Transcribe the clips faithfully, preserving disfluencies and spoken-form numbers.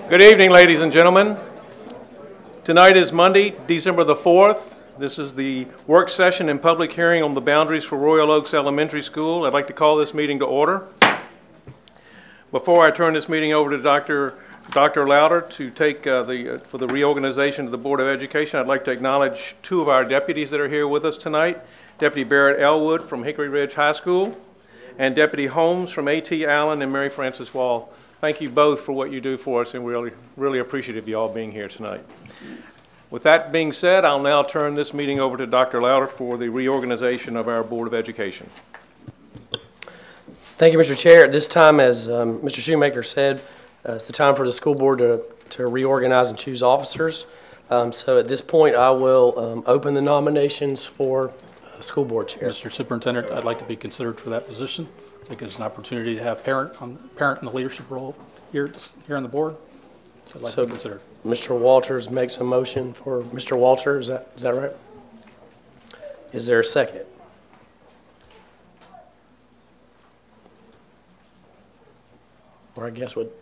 Good evening, ladies and gentlemen. Tonight is Monday, December the fourth. This is the work session and public hearing on the boundaries for Royal Oaks Elementary School. I'd like to call this meeting to order. Before I turn this meeting over to Doctor Doctor Louder to take uh, the uh, for the reorganization of the Board of Education, I'd like to acknowledge two of our deputies that are here with us tonight. Deputy Barrett Elwood from Hickory Ridge High School and Deputy Holmes from A T Allen and Mary Frances Wall. Thank you both for what you do for us, and we're really, really appreciative of you all being here tonight. With that being said, I'll now turn this meeting over to Doctor Louder for the reorganization of our Board of Education. Thank you, Mister Chair. At this time, as um, Mister Shoemaker said, uh, it's the time for the school board to, to reorganize and choose officers. Um, so at this point, I will um, open the nominations for uh, school board chair. Mister Superintendent, I'd like to be considered for that position. I think it's an opportunity to have parent on parent in the leadership role here here on the board. So I'd like so to be considered. Mister Walters makes a motion for Mister Walter. Is that is that right? Is there a second? Or I guess what?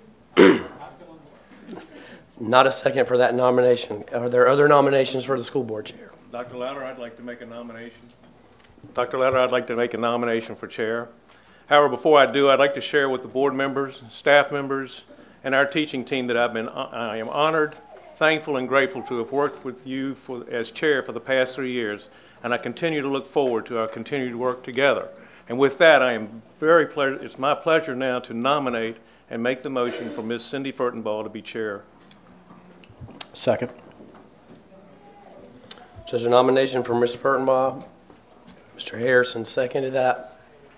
Not a second for that nomination. Are there other nominations for the school board chair? Doctor Louder, I'd like to make a nomination. Doctor Louder, I'd like to make a nomination for chair. However, before I do, I'd like to share with the board members, staff members, and our teaching team that I've been, I am honored, thankful, and grateful to have worked with you for, as chair for the past three years, and I continue to look forward to our continued work together. And with that, I am very pleasure. It's my pleasure now to nominate and make the motion for Miz Cindy Furtenball to be chair. Second. So there's a nomination for Miz Furtenball. Mister Harrison seconded that.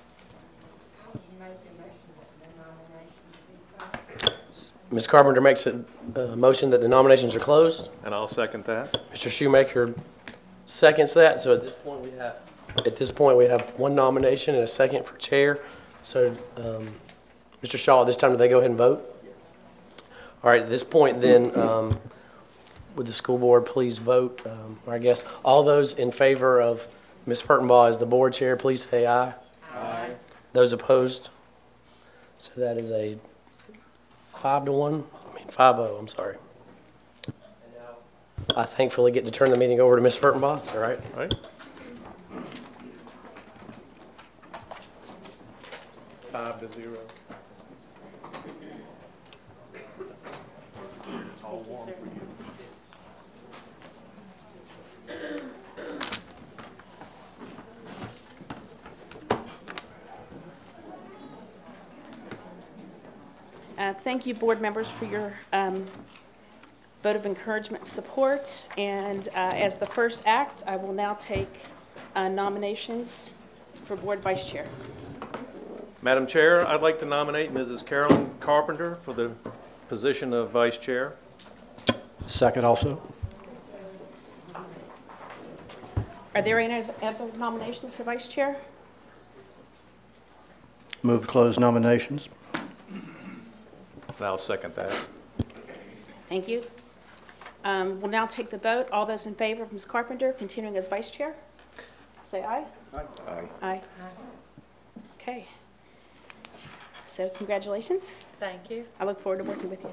Miz Carpenter makes a, a motion that the nominations are closed. And I'll second that. Mister Shoemaker seconds that. So at this point we have at this point we have one nomination and a second for chair. So um, Mister Shaw, at this time, do they go ahead and vote? All right. At this point, then, um, would the school board please vote? Um, or I guess all those in favor of Miz Furtenball as the board chair, please say aye. Aye. Those opposed? So that is a Five to one? I mean, five oh, I'm sorry. And now I thankfully get to turn the meeting over to Miz Furtenball. Is that right? All right. Five to zero. It's all warm for you. Uh, thank you, board members, for your um, vote of encouragement and support. And uh, as the first act, I will now take uh, nominations for board vice chair. Madam Chair, I'd like to nominate Missus Carolyn Carpenter for the position of vice chair. Second also. Are there any other nominations for vice chair? Move to close nominations. And I'll second that. Thank you. Um, we'll now take the vote. All those in favor of Miz Carpenter continuing as vice chair, say aye. Aye. Aye. Aye. Okay. So congratulations. Thank you. I look forward to working with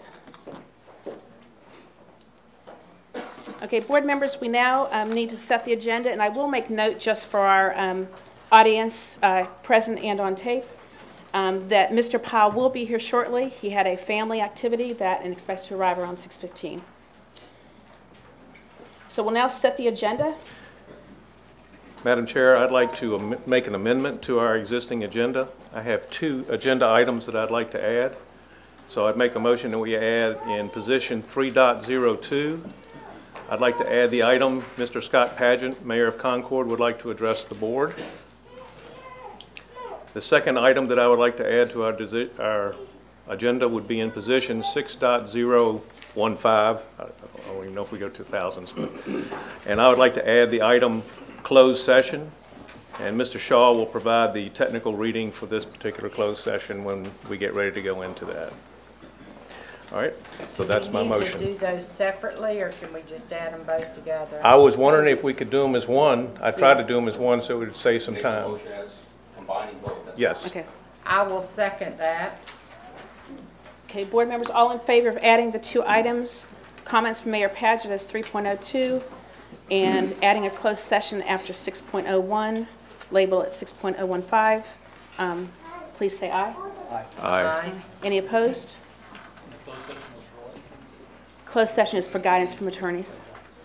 you. Okay, board members, we now um, need to set the agenda, and I will make note just for our um, audience uh, present and on tape. Um, that Mister Powell will be here shortly. He had a family activity that and expects to arrive around six fifteen. So we'll now set the agenda. Madam Chair, I'd like to am make an amendment to our existing agenda. I have two agenda items that I'd like to add. So I'd make a motion that we add in position three point oh two. I'd like to add the item Mister Scott Pageant, Mayor of Concord, would like to address the board. The second item that I would like to add to our, our agenda would be in position six point oh one five. I don't even know if we go to thousands, but, and I would like to add the item closed session, and Mister Shaw will provide the technical reading for this particular closed session when we get ready to go into that. All right, so that's my motion. Do we need to do those separately, or can we just add them both together? I was wondering if we could do them as one. I tried to do them as one so it would save some time. Combining both. Yes. Okay. I will second that. Okay, board members, all in favor of adding the two items, comments from Mayor Padgett as three point oh two, and adding a closed session after six point oh one, label at six point oh one five, um, please say aye. Aye. Any opposed? Closed session is for guidance from attorneys.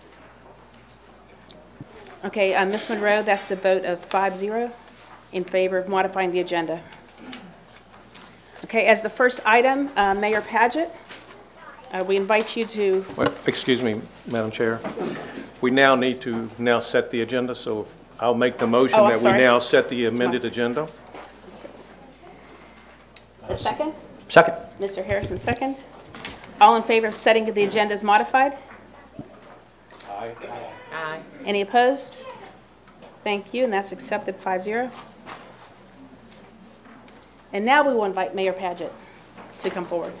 Okay, uh, Miz Monroe, that's a vote of five zero in favor of modifying the agenda. Okay, as the first item, uh, Mayor Padgett, uh, we invite you to, Well, excuse me, Madam Chair. We now need to now set the agenda, so I'll make the motion Oh, I'm that we sorry. now set the amended agenda. the second? Second. Mister Harrison, second. All in favor of setting the agenda as modified? Aye. Aye. Any opposed? Thank you, and that's accepted five zero. And now we will invite Mayor Padgett to come forward.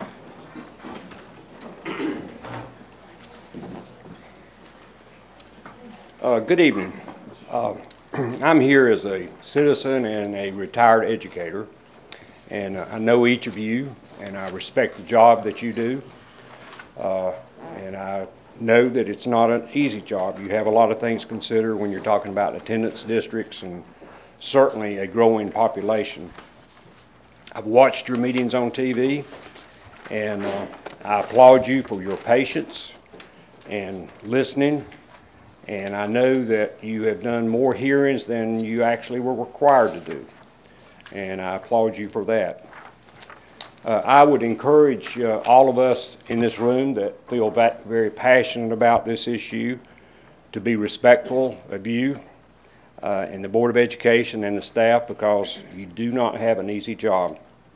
Uh, good evening. Uh, I'm here as a citizen and a retired educator, and uh, I know each of you, and I respect the job that you do, uh, and I know that it's not an easy job. You have a lot of things to consider when you're talking about attendance districts and certainly a growing population. I've watched your meetings on T V, and uh, I applaud you for your patience and listening. And I know that you have done more hearings than you actually were required to do. And I applaud you for that. Uh, I would encourage uh, all of us in this room that feel very passionate about this issue to be respectful of you uh, and the Board of Education and the staff, because you do not have an easy job.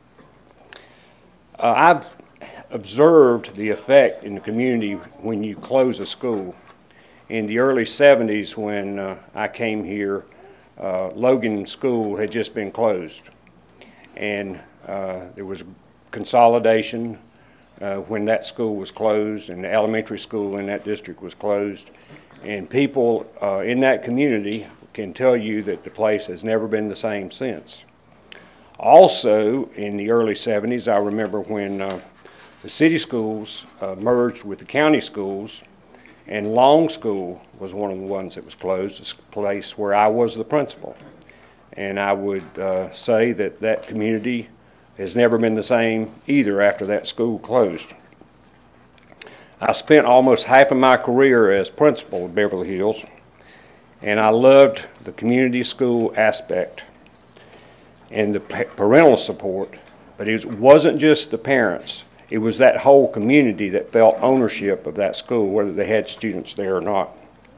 Uh, I've observed the effect in the community when you close a school. In the early seventies, when uh, I came here, uh, Logan School had just been closed, and uh, there was consolidation uh, when that school was closed, and the elementary school in that district was closed, and people uh, in that community can tell you that the place has never been the same since. Also, in the early seventies, I remember when uh, the city schools uh, merged with the county schools, and Long School was one of the ones that was closed, a place where I was the principal. And I would uh, say that that community has never been the same either after that school closed. I spent almost half of my career as principal of Beverly Hills, and I loved the community school aspect and the parental support, but it wasn't just the parents. It was that whole community that felt ownership of that school, whether they had students there or not.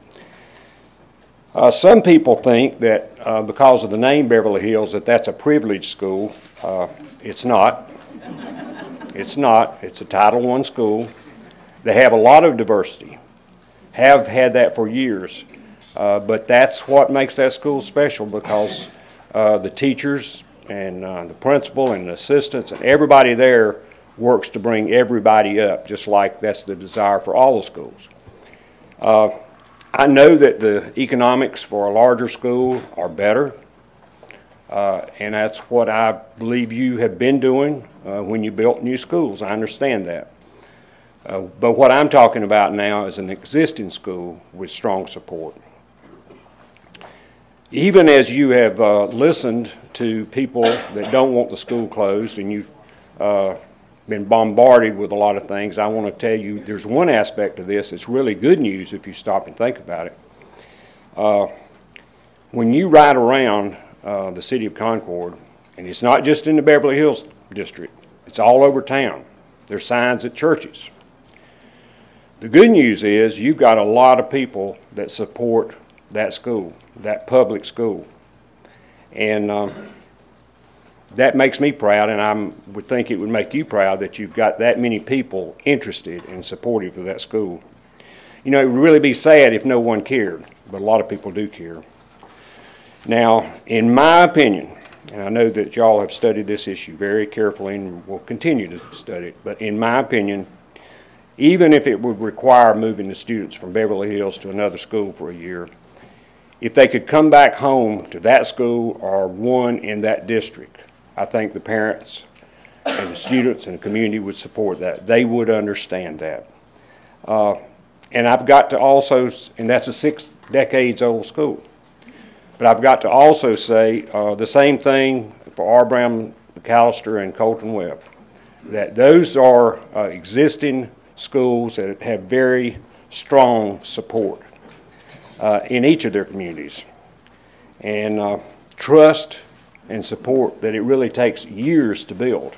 Uh, some people think that uh, because of the name Beverly Hills that that's a privileged school. Uh, it's not. It's not. It's a Title one school. They have a lot of diversity, have had that for years, uh, but that's what makes that school special, because uh, the teachers and uh, the principal and the assistants and everybody there works to bring everybody up, just like that's the desire for all the schools. Uh, I know that the economics for a larger school are better, uh, and that's what I believe you have been doing uh, when you built new schools. I understand that. Uh, but what I'm talking about now is an existing school with strong support. Even as you have uh, listened to people that don't want the school closed, and you've uh, been bombarded with a lot of things, I want to tell you there's one aspect of this that's really good news if you stop and think about it. Uh, when you ride around uh, the city of Concord, and it's not just in the Beverly Hills district, it's all over town. There's signs at churches. The good news is you've got a lot of people that support that school, that public school. And um, that makes me proud, and I would think it would make you proud that you've got that many people interested and supportive of that school. You know, it would really be sad if no one cared, but a lot of people do care. Now, in my opinion, and I know that y'all have studied this issue very carefully and will continue to study it, but in my opinion, even if it would require moving the students from Beverly Hills to another school for a year, if they could come back home to that school or one in that district, I think the parents and the students and the community would support that. They would understand that. Uh, and I've got to also, and that's a six decades old school, but I've got to also say uh, the same thing for R. Brown, McAllister, and Colton Webb, that those are uh, existing schools that have very strong support uh, in each of their communities, and uh, trust and support that it really takes years to build.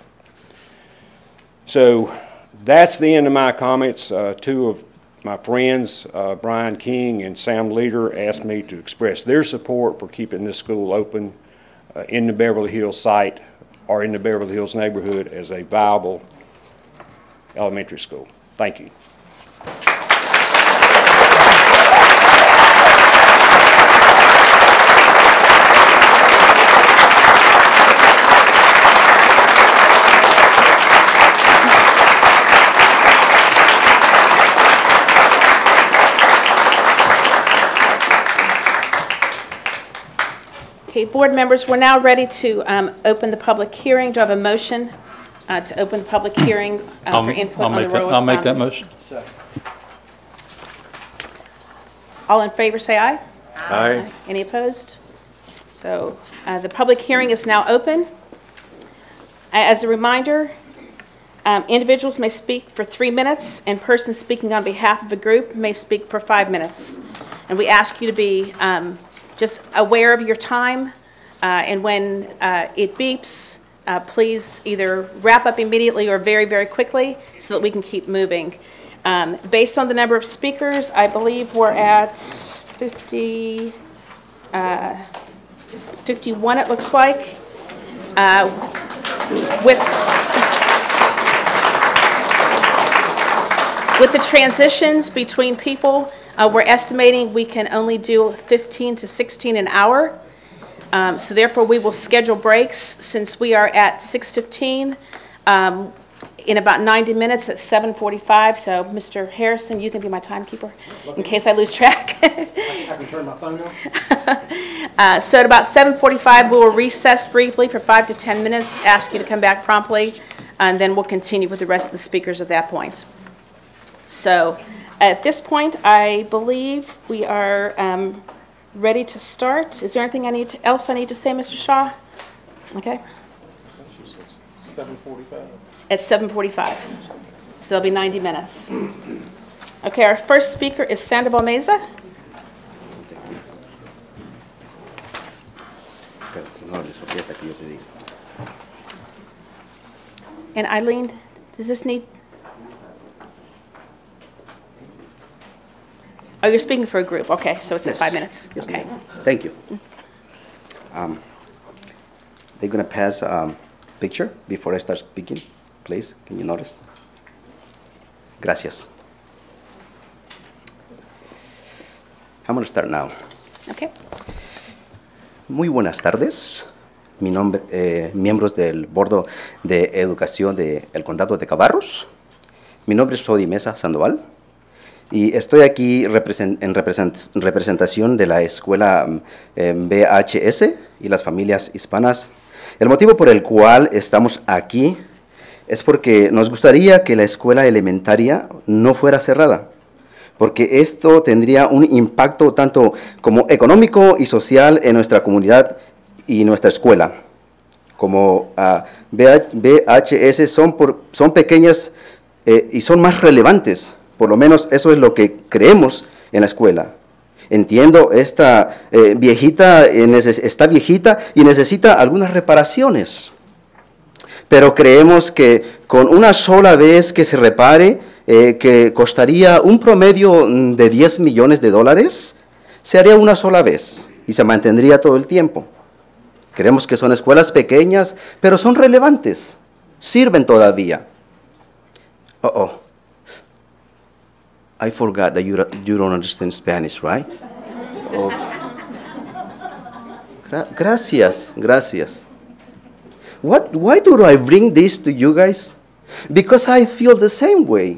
So that's the end of my comments. Uh, two of my friends, uh, Brian King and Sam Leader, asked me to express their support for keeping this school open uh, in the Beverly Hills site or in the Beverly Hills neighborhood as a viable elementary school. Thank you. Okay, board members, we're now ready to um, open the public hearing. Do I have a motion uh, to open the public hearing uh, I'll- for input I'll on the make that- Royal I'll make that boundaries? motion. All in favor, say aye. Aye. Any opposed? So uh, the public hearing is now open. As a reminder, um, individuals may speak for three minutes, and persons speaking on behalf of a group may speak for five minutes. And we ask you to be um, just aware of your time, uh, and when uh, it beeps, uh, please either wrap up immediately or very, very quickly so that we can keep moving. Um, based on the number of speakers, I believe we're at fifty, uh, fifty-one, it looks like. Uh, with, with the transitions between people, Uh, we're estimating we can only do fifteen to sixteen an hour. Um, so therefore, we will schedule breaks since we are at six fifteen um, in about ninety minutes at seven forty-five. So, Mister Harrison, you can be my timekeeper in case I lose track. I can turn my phone off. uh, so at about seven forty-five, we will recess briefly for five to ten minutes, ask you to come back promptly, and then we'll continue with the rest of the speakers at that point. So, at this point, I believe we are um, ready to start. Is there anything I need to, else I need to say, Mister Shaw? Okay. seven forty-five. At seven forty-five. So there'll be ninety minutes. Okay, our first speaker is Sandoval Meza. And Eileen, does this need... Oh, you're speaking for a group. Okay, so it's at five minutes. Yes, Okay. ma'am. Thank you. Um, they're going to pass a um, picture before I start speaking. Please, can you notice? Gracias. I'm going to start now. Okay. Muy buenas tardes. Mi nombre, eh, miembros del Board de Educación del Condado de Cabarrus. Mi nombre es Sodi Mesa Sandoval. Y estoy aquí represent, en represent, representación de la escuela eh, B H S y las familias hispanas. El motivo por el cual estamos aquí es porque nos gustaría que la escuela elementaria no fuera cerrada, porque esto tendría un impacto tanto como económico y social en nuestra comunidad y nuestra escuela. Como uh, B H S son, por, son pequeñas eh, y son más relevantes. Por lo menos eso es lo que creemos en la escuela. Entiendo, esta eh, viejita eh, está viejita y necesita algunas reparaciones. Pero creemos que con una sola vez que se repare, eh, que costaría un promedio de diez millones de dólares, se haría una sola vez y se mantendría todo el tiempo. Creemos que son escuelas pequeñas, pero son relevantes, sirven todavía. Oh, oh. I forgot that you, you don't understand Spanish, right? Oh. Gra gracias, gracias. What, why do I bring this to you guys? Because I feel the same way.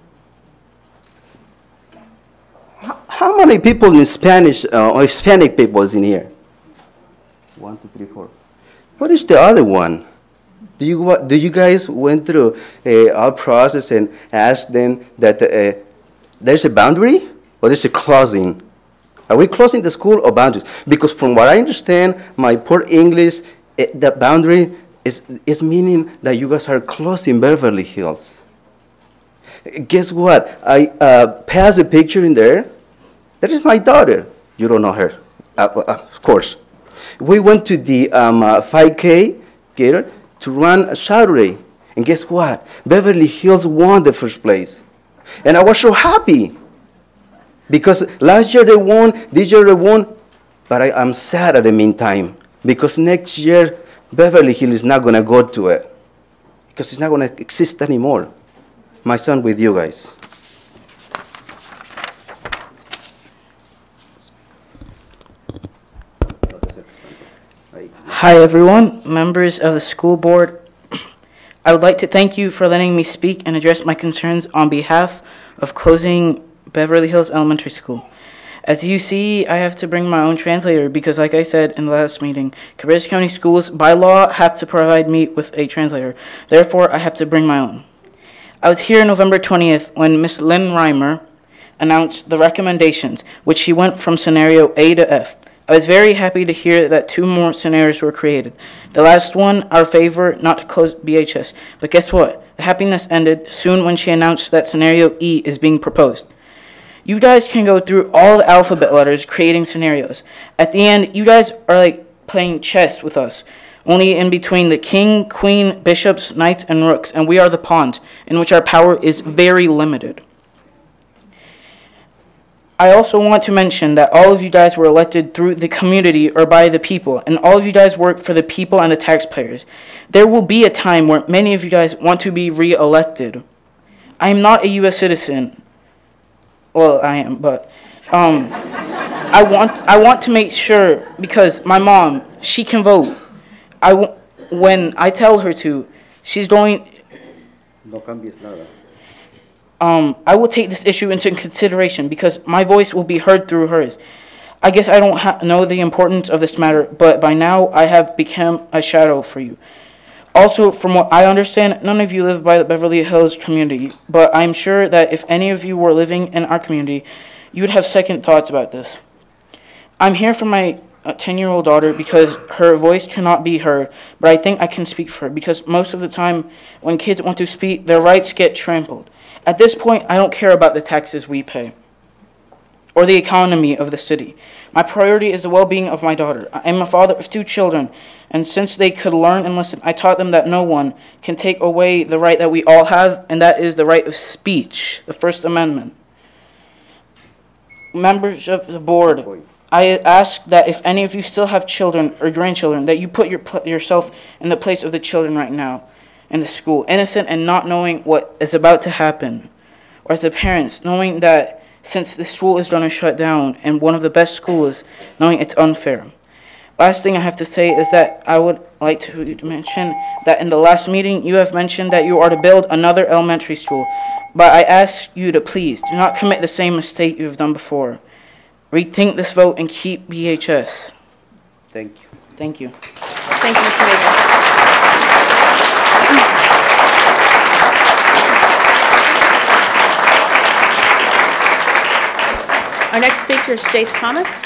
How, how many people in Spanish, uh, or Hispanic people is in here? One, two, three, four. What is the other one? Do you, wa- do you guys went through uh, our process and asked them that uh, there's a boundary or there's a closing? Are we closing the school or boundaries? Because from what I understand, my poor English, uh, the boundary is, is meaning that you guys are closing Beverly Hills. Guess what? I uh, passed a picture in there. That is my daughter. You don't know her, uh, uh, of course. We went to the um, uh, five K Gator to run a Saturday. And guess what? Beverly Hills won the first place. And I was so happy. Because last year they won, this year they won. But I, I'm sad at the meantime. Because next year, Beverly Hills is not going to go to it. Because it's not going to exist anymore. My son with you guys. Hi everyone, members of the school board. I would like to thank you for letting me speak and address my concerns on behalf of closing Beverly Hills Elementary School. As you see, I have to bring my own translator because, like I said in the last meeting, Cabarrus County Schools by law have to provide me with a translator. Therefore, I have to bring my own. I was here November twentieth when Miz Lynn Reimer announced the recommendations, which she went from scenario A to F. I was very happy to hear that two more scenarios were created. The last one, our favor, not to close B H S. But guess what? The happiness ended soon when she announced that scenario E is being proposed. You guys can go through all the alphabet letters creating scenarios. At the end, you guys are like playing chess with us, only in between the king, queen, bishops, knights, and rooks, and we are the pawns, in which our power is very limited. I also want to mention that all of you guys were elected through the community or by the people, and all of you guys work for the people and the taxpayers. There will be a time where many of you guys want to be re-elected. I am not a U S citizen. Well, I am, but um, I want I want to make sure, because my mom, she can vote. I w when I tell her to, she's going. No cambies nada. Um, I will take this issue into consideration because my voice will be heard through hers. I guess I don't ha know the importance of this matter, but by now I have become a shadow for you. Also, from what I understand, none of you live by the Beverly Hills community, but I'm sure that if any of you were living in our community, you would have second thoughts about this. I'm here for my ten-year-old daughter because her voice cannot be heard, but I think I can speak for her because most of the time when kids want to speak, their rights get trampled. At this point, I don't care about the taxes we pay or the economy of the city. My priority is the well-being of my daughter. I am a father of two children, and since they could learn and listen, I taught them that no one can take away the right that we all have, and that is the right of speech, the First Amendment. Members of the board, I ask that if any of you still have children or grandchildren, that you put your, yourself in the place of the children right now in the school, innocent and not knowing what is about to happen, or as the parents, knowing that since the school is going to shut down and one of the best schools, knowing it's unfair. Last thing I have to say is that I would like to mention that in the last meeting you have mentioned that you are to build another elementary school, but I ask you to please do not commit the same mistake you have done before. Rethink this vote and keep B H S. Thank you. Thank you. Thank you, Mister Major. Our next speaker is Jace Thomas.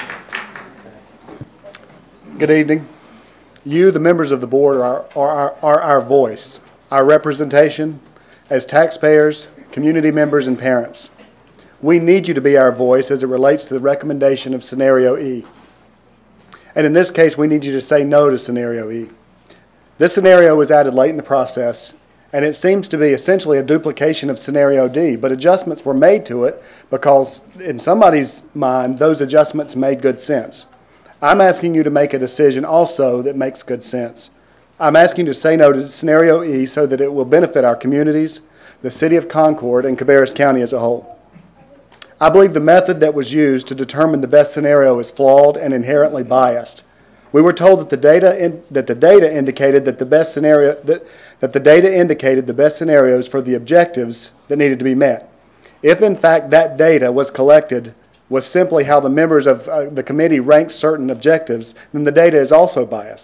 Good evening. You, the members of the board, are, are, are, are our voice, our representation as taxpayers, community members, and parents. We need you to be our voice as it relates to the recommendation of Scenario E. And in this case, we need you to say no to Scenario E. This scenario was added late in the process, and it seems to be essentially a duplication of Scenario D, but adjustments were made to it because in somebody's mind, those adjustments made good sense. I'm asking you to make a decision also that makes good sense. I'm asking you to say no to Scenario E so that it will benefit our communities, the City of Concord, and Cabarrus County as a whole. I believe the method that was used to determine the best scenario is flawed and inherently biased. We were told that the data in, that the data indicated that the best scenario that, that the data indicated the best scenarios for the objectives that needed to be met. If in fact that data was collected was simply how the members of uh, the committee ranked certain objectives, then the data is also biased.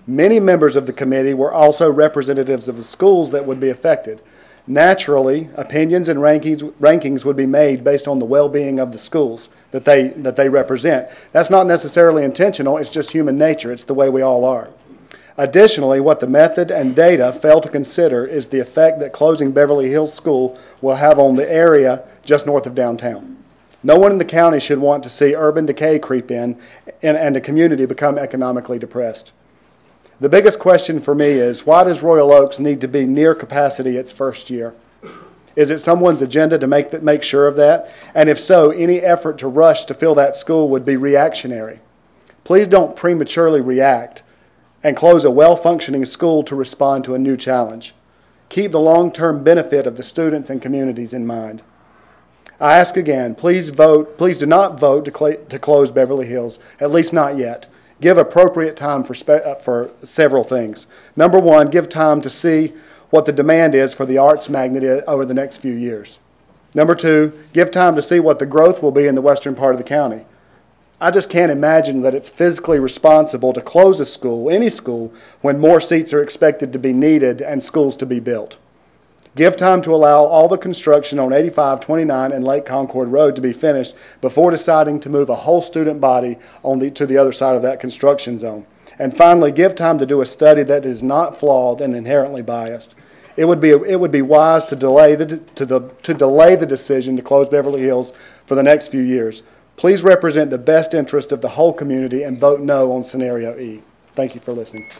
Many members of the committee were also representatives of the schools that would be affected. Naturally, opinions and rankings, rankings would be made based on the well-being of the schools that they, that they represent. That's not necessarily intentional, it's just human nature. It's the way we all are. Additionally, what the method and data fail to consider is the effect that closing Beverly Hills School will have on the area just north of downtown. No one in the county should want to see urban decay creep in and, and the community become economically depressed. The biggest question for me is, why does Royal Oaks need to be near capacity its first year? Is it someone's agenda to make, that, make sure of that? And if so, any effort to rush to fill that school would be reactionary. Please don't prematurely react and close a well-functioning school to respond to a new challenge. Keep the long-term benefit of the students and communities in mind. I ask again, please vote, please do not vote to, cl to close Beverly Hills, at least not yet. Give appropriate time for, spe uh, for several things. Number one, give time to see what the demand is for the arts magnet over the next few years. Number two, give time to see what the growth will be in the western part of the county. I just can't imagine that it's physically responsible to close a school, any school, when more seats are expected to be needed and schools to be built. Give time to allow all the construction on eighty-five, twenty-nine, and Lake Concord Road to be finished before deciding to move a whole student body on the, to the other side of that construction zone. And finally, give time to do a study that is not flawed and inherently biased. It would be, it would be wise to delay, the, to, the, to delay the decision to close Beverly Hills for the next few years. Please represent the best interest of the whole community and vote no on scenario E. Thank you for listening.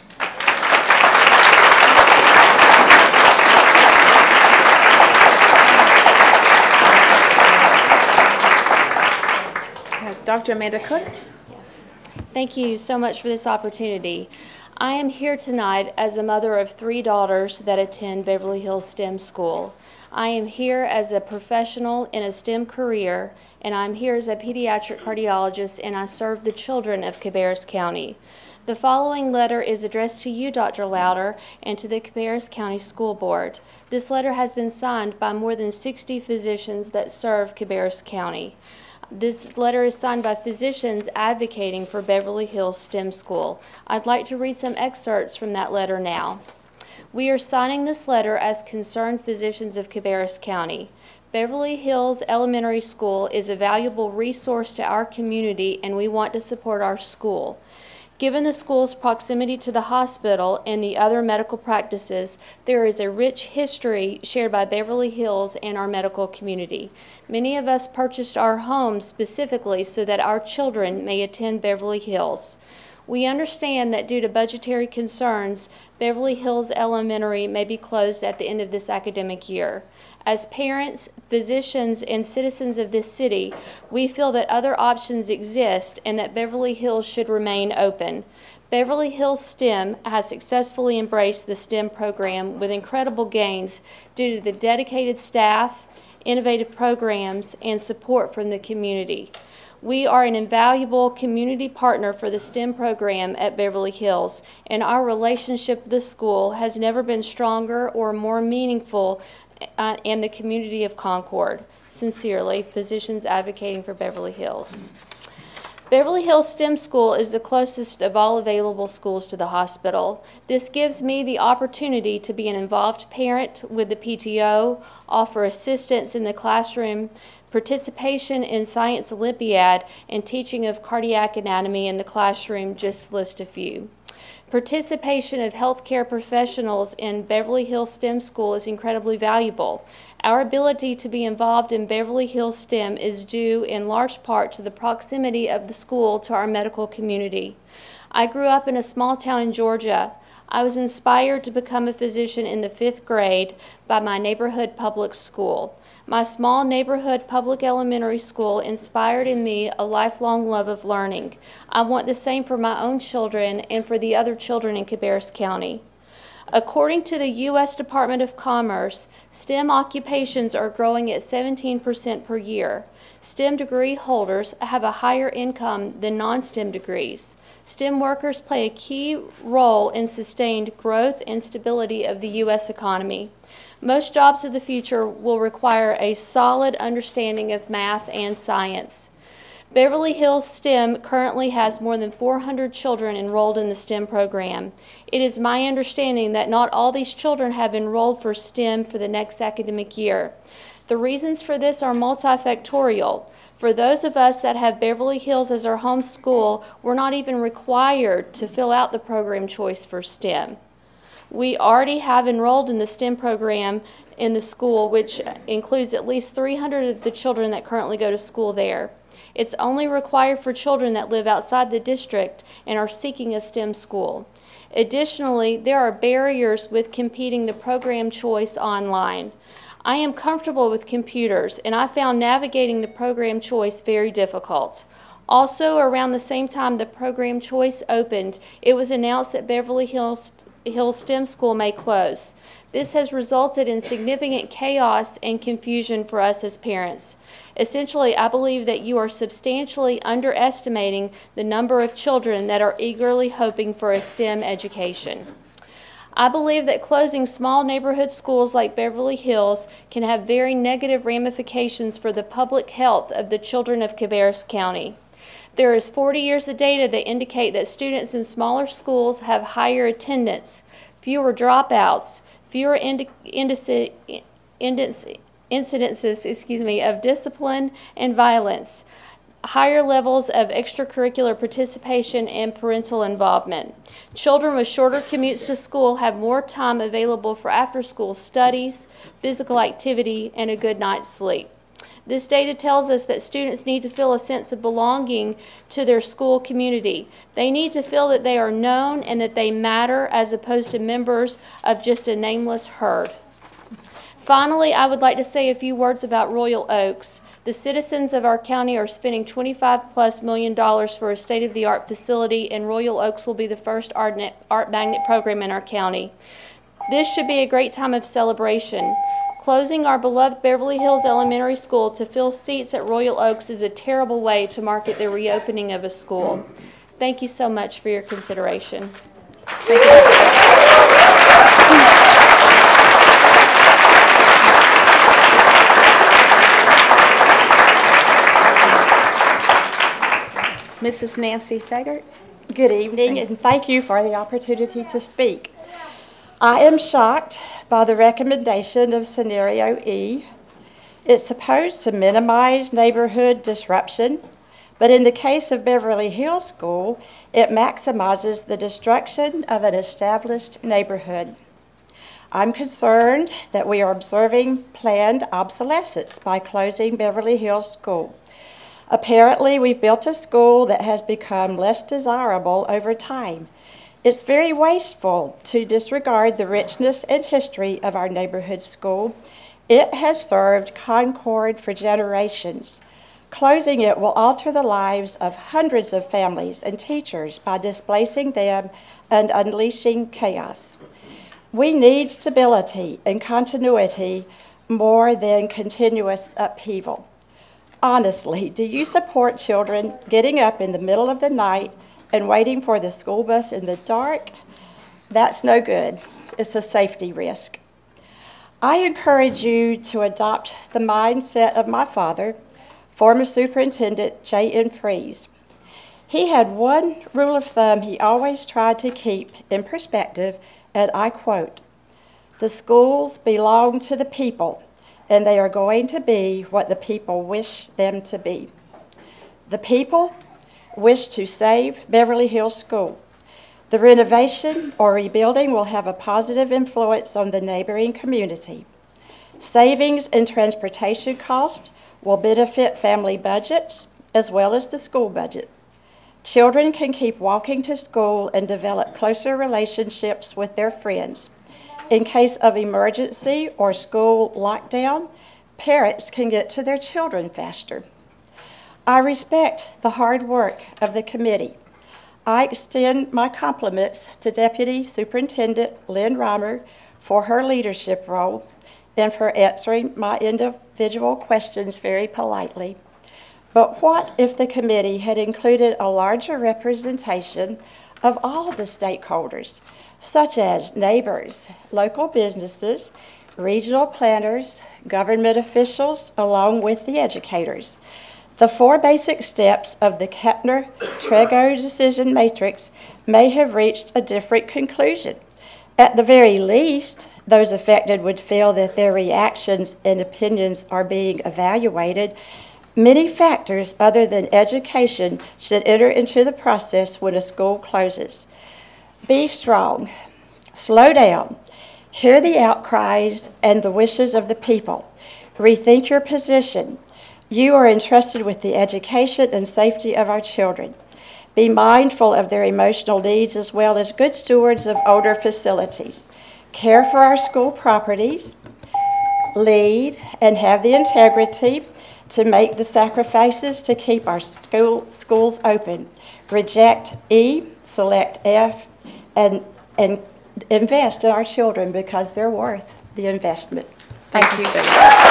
Doctor Amanda Cook. Yes. Thank you so much for this opportunity. I am here tonight as a mother of three daughters that attend Beverly Hills STEM School. I am here as a professional in a STEM career, and I'm here as a pediatric cardiologist, and I serve the children of Cabarrus County. The following letter is addressed to you, Doctor Louder, and to the Cabarrus County School Board. This letter has been signed by more than sixty physicians that serve Cabarrus County. This letter is signed by physicians advocating for Beverly Hills STEM School. I'd like to read some excerpts from that letter now. We are signing this letter as concerned physicians of Cabarrus County. Beverly Hills Elementary School is a valuable resource to our community, and we want to support our school. Given the school's proximity to the hospital and the other medical practices, there is a rich history shared by Beverly Hills and our medical community. Many of us purchased our homes specifically so that our children may attend Beverly Hills. We understand that due to budgetary concerns, Beverly Hills Elementary may be closed at the end of this academic year. As parents, physicians, and citizens of this city, we feel that other options exist and that Beverly Hills should remain open. Beverly Hills STEM has successfully embraced the STEM program with incredible gains due to the dedicated staff, innovative programs, and support from the community. We are an invaluable community partner for the STEM program at Beverly Hills, and our relationship with the school has never been stronger or more meaningful uh, in the community of Concord. Sincerely, physicians advocating for Beverly Hills. Beverly Hills STEM School is the closest of all available schools to the hospital. This gives me the opportunity to be an involved parent with the P T O, offer assistance in the classroom, participation in Science Olympiad, and teaching of cardiac anatomy in the classroom, just to list a few. Participation of healthcare professionals in Beverly Hills STEM School is incredibly valuable. Our ability to be involved in Beverly Hills STEM is due in large part to the proximity of the school to our medical community. I grew up in a small town in Georgia. I was inspired to become a physician in the fifth grade by my neighborhood public school. My small neighborhood public elementary school inspired in me a lifelong love of learning. I want the same for my own children and for the other children in Cabarrus County. According to the U S Department of Commerce, STEM occupations are growing at seventeen percent per year. STEM degree holders have a higher income than non-STEM degrees. STEM workers play a key role in sustained growth and stability of the U S economy. Most jobs of the future will require a solid understanding of math and science. Beverly Hills STEM currently has more than four hundred children enrolled in the STEM program. It is my understanding that not all these children have enrolled for STEM for the next academic year. The reasons for this are multifactorial. For those of us that have Beverly Hills as our home school, we're not even required to fill out the program choice for STEM. We already have enrolled in the STEM program in the school, which includes at least three hundred of the children that currently go to school there. It's only required for children that live outside the district and are seeking a STEM school. Additionally, there are barriers with competing the program choice online. I am comfortable with computers, and I found navigating the program choice very difficult. Also, around the same time the program choice opened, it was announced that Beverly Hills, Hills STEM School may close. This has resulted in significant chaos and confusion for us as parents. Essentially, I believe that you are substantially underestimating the number of children that are eagerly hoping for a STEM education. I believe that closing small neighborhood schools like Beverly Hills can have very negative ramifications for the public health of the children of Cabarrus County. There is forty years of data that indicate that students in smaller schools have higher attendance, fewer dropouts, fewer indi indici indici incidences excuse me, of discipline and violence, higher levels of extracurricular participation and parental involvement. Children with shorter commutes to school have more time available for after-school studies, physical activity, and a good night's sleep. This data tells us that students need to feel a sense of belonging to their school community. They need to feel that they are known and that they matter as opposed to members of just a nameless herd. Finally, I would like to say a few words about Royal Oaks. The citizens of our county are spending twenty-five plus million dollars for a state-of-the-art facility, and Royal Oaks will be the first art, art magnet program in our county. This should be a great time of celebration. Closing our beloved Beverly Hills Elementary School to fill seats at Royal Oaks is a terrible way to market the reopening of a school. Thank you so much for your consideration. Thank you. Missus Nancy Fagert. Good evening, and thank you for the opportunity to speak. I am shocked by the recommendation of Scenario E. It's supposed to minimize neighborhood disruption, but in the case of Beverly Hills School, it maximizes the destruction of an established neighborhood. I'm concerned that we are observing planned obsolescence by closing Beverly Hills School. Apparently, we've built a school that has become less desirable over time. It's very wasteful to disregard the richness and history of our neighborhood school. It has served Concord for generations. Closing it will alter the lives of hundreds of families and teachers by displacing them and unleashing chaos. We need stability and continuity more than continuous upheaval. Honestly, do you support children getting up in the middle of the night and waiting for the school bus in the dark? That's no good. It's a safety risk. I encourage you to adopt the mindset of my father, former Superintendent J N Freeze. He had one rule of thumb he always tried to keep in perspective, and I quote, "The schools belong to the people, and they are going to be what the people wish them to be." The people wish to save Beverly Hills School. The renovation or rebuilding will have a positive influence on the neighboring community. Savings in transportation costs will benefit family budgets as well as the school budget. Children can keep walking to school and develop closer relationships with their friends. In case of emergency or school lockdown, parents can get to their children faster. I respect the hard work of the committee. I extend my compliments to Deputy Superintendent Lynn Reimer for her leadership role and for answering my individual questions very politely. But what if the committee had included a larger representation of all the stakeholders, such as neighbors, local businesses, regional planners, government officials, along with the educators? The four basic steps of the Kepner-Trego decision matrix may have reached a different conclusion. At the very least, those affected would feel that their reactions and opinions are being evaluated. Many factors other than education should enter into the process when a school closes. Be strong. Slow down. Hear the outcries and the wishes of the people. Rethink your position. You are entrusted with the education and safety of our children. Be mindful of their emotional needs as well as good stewards of older facilities. Care for our school properties. Lead and have the integrity to make the sacrifices to keep our school, schools open. Reject E, select F, and, and invest in our children because they're worth the investment. Thank, Thank you.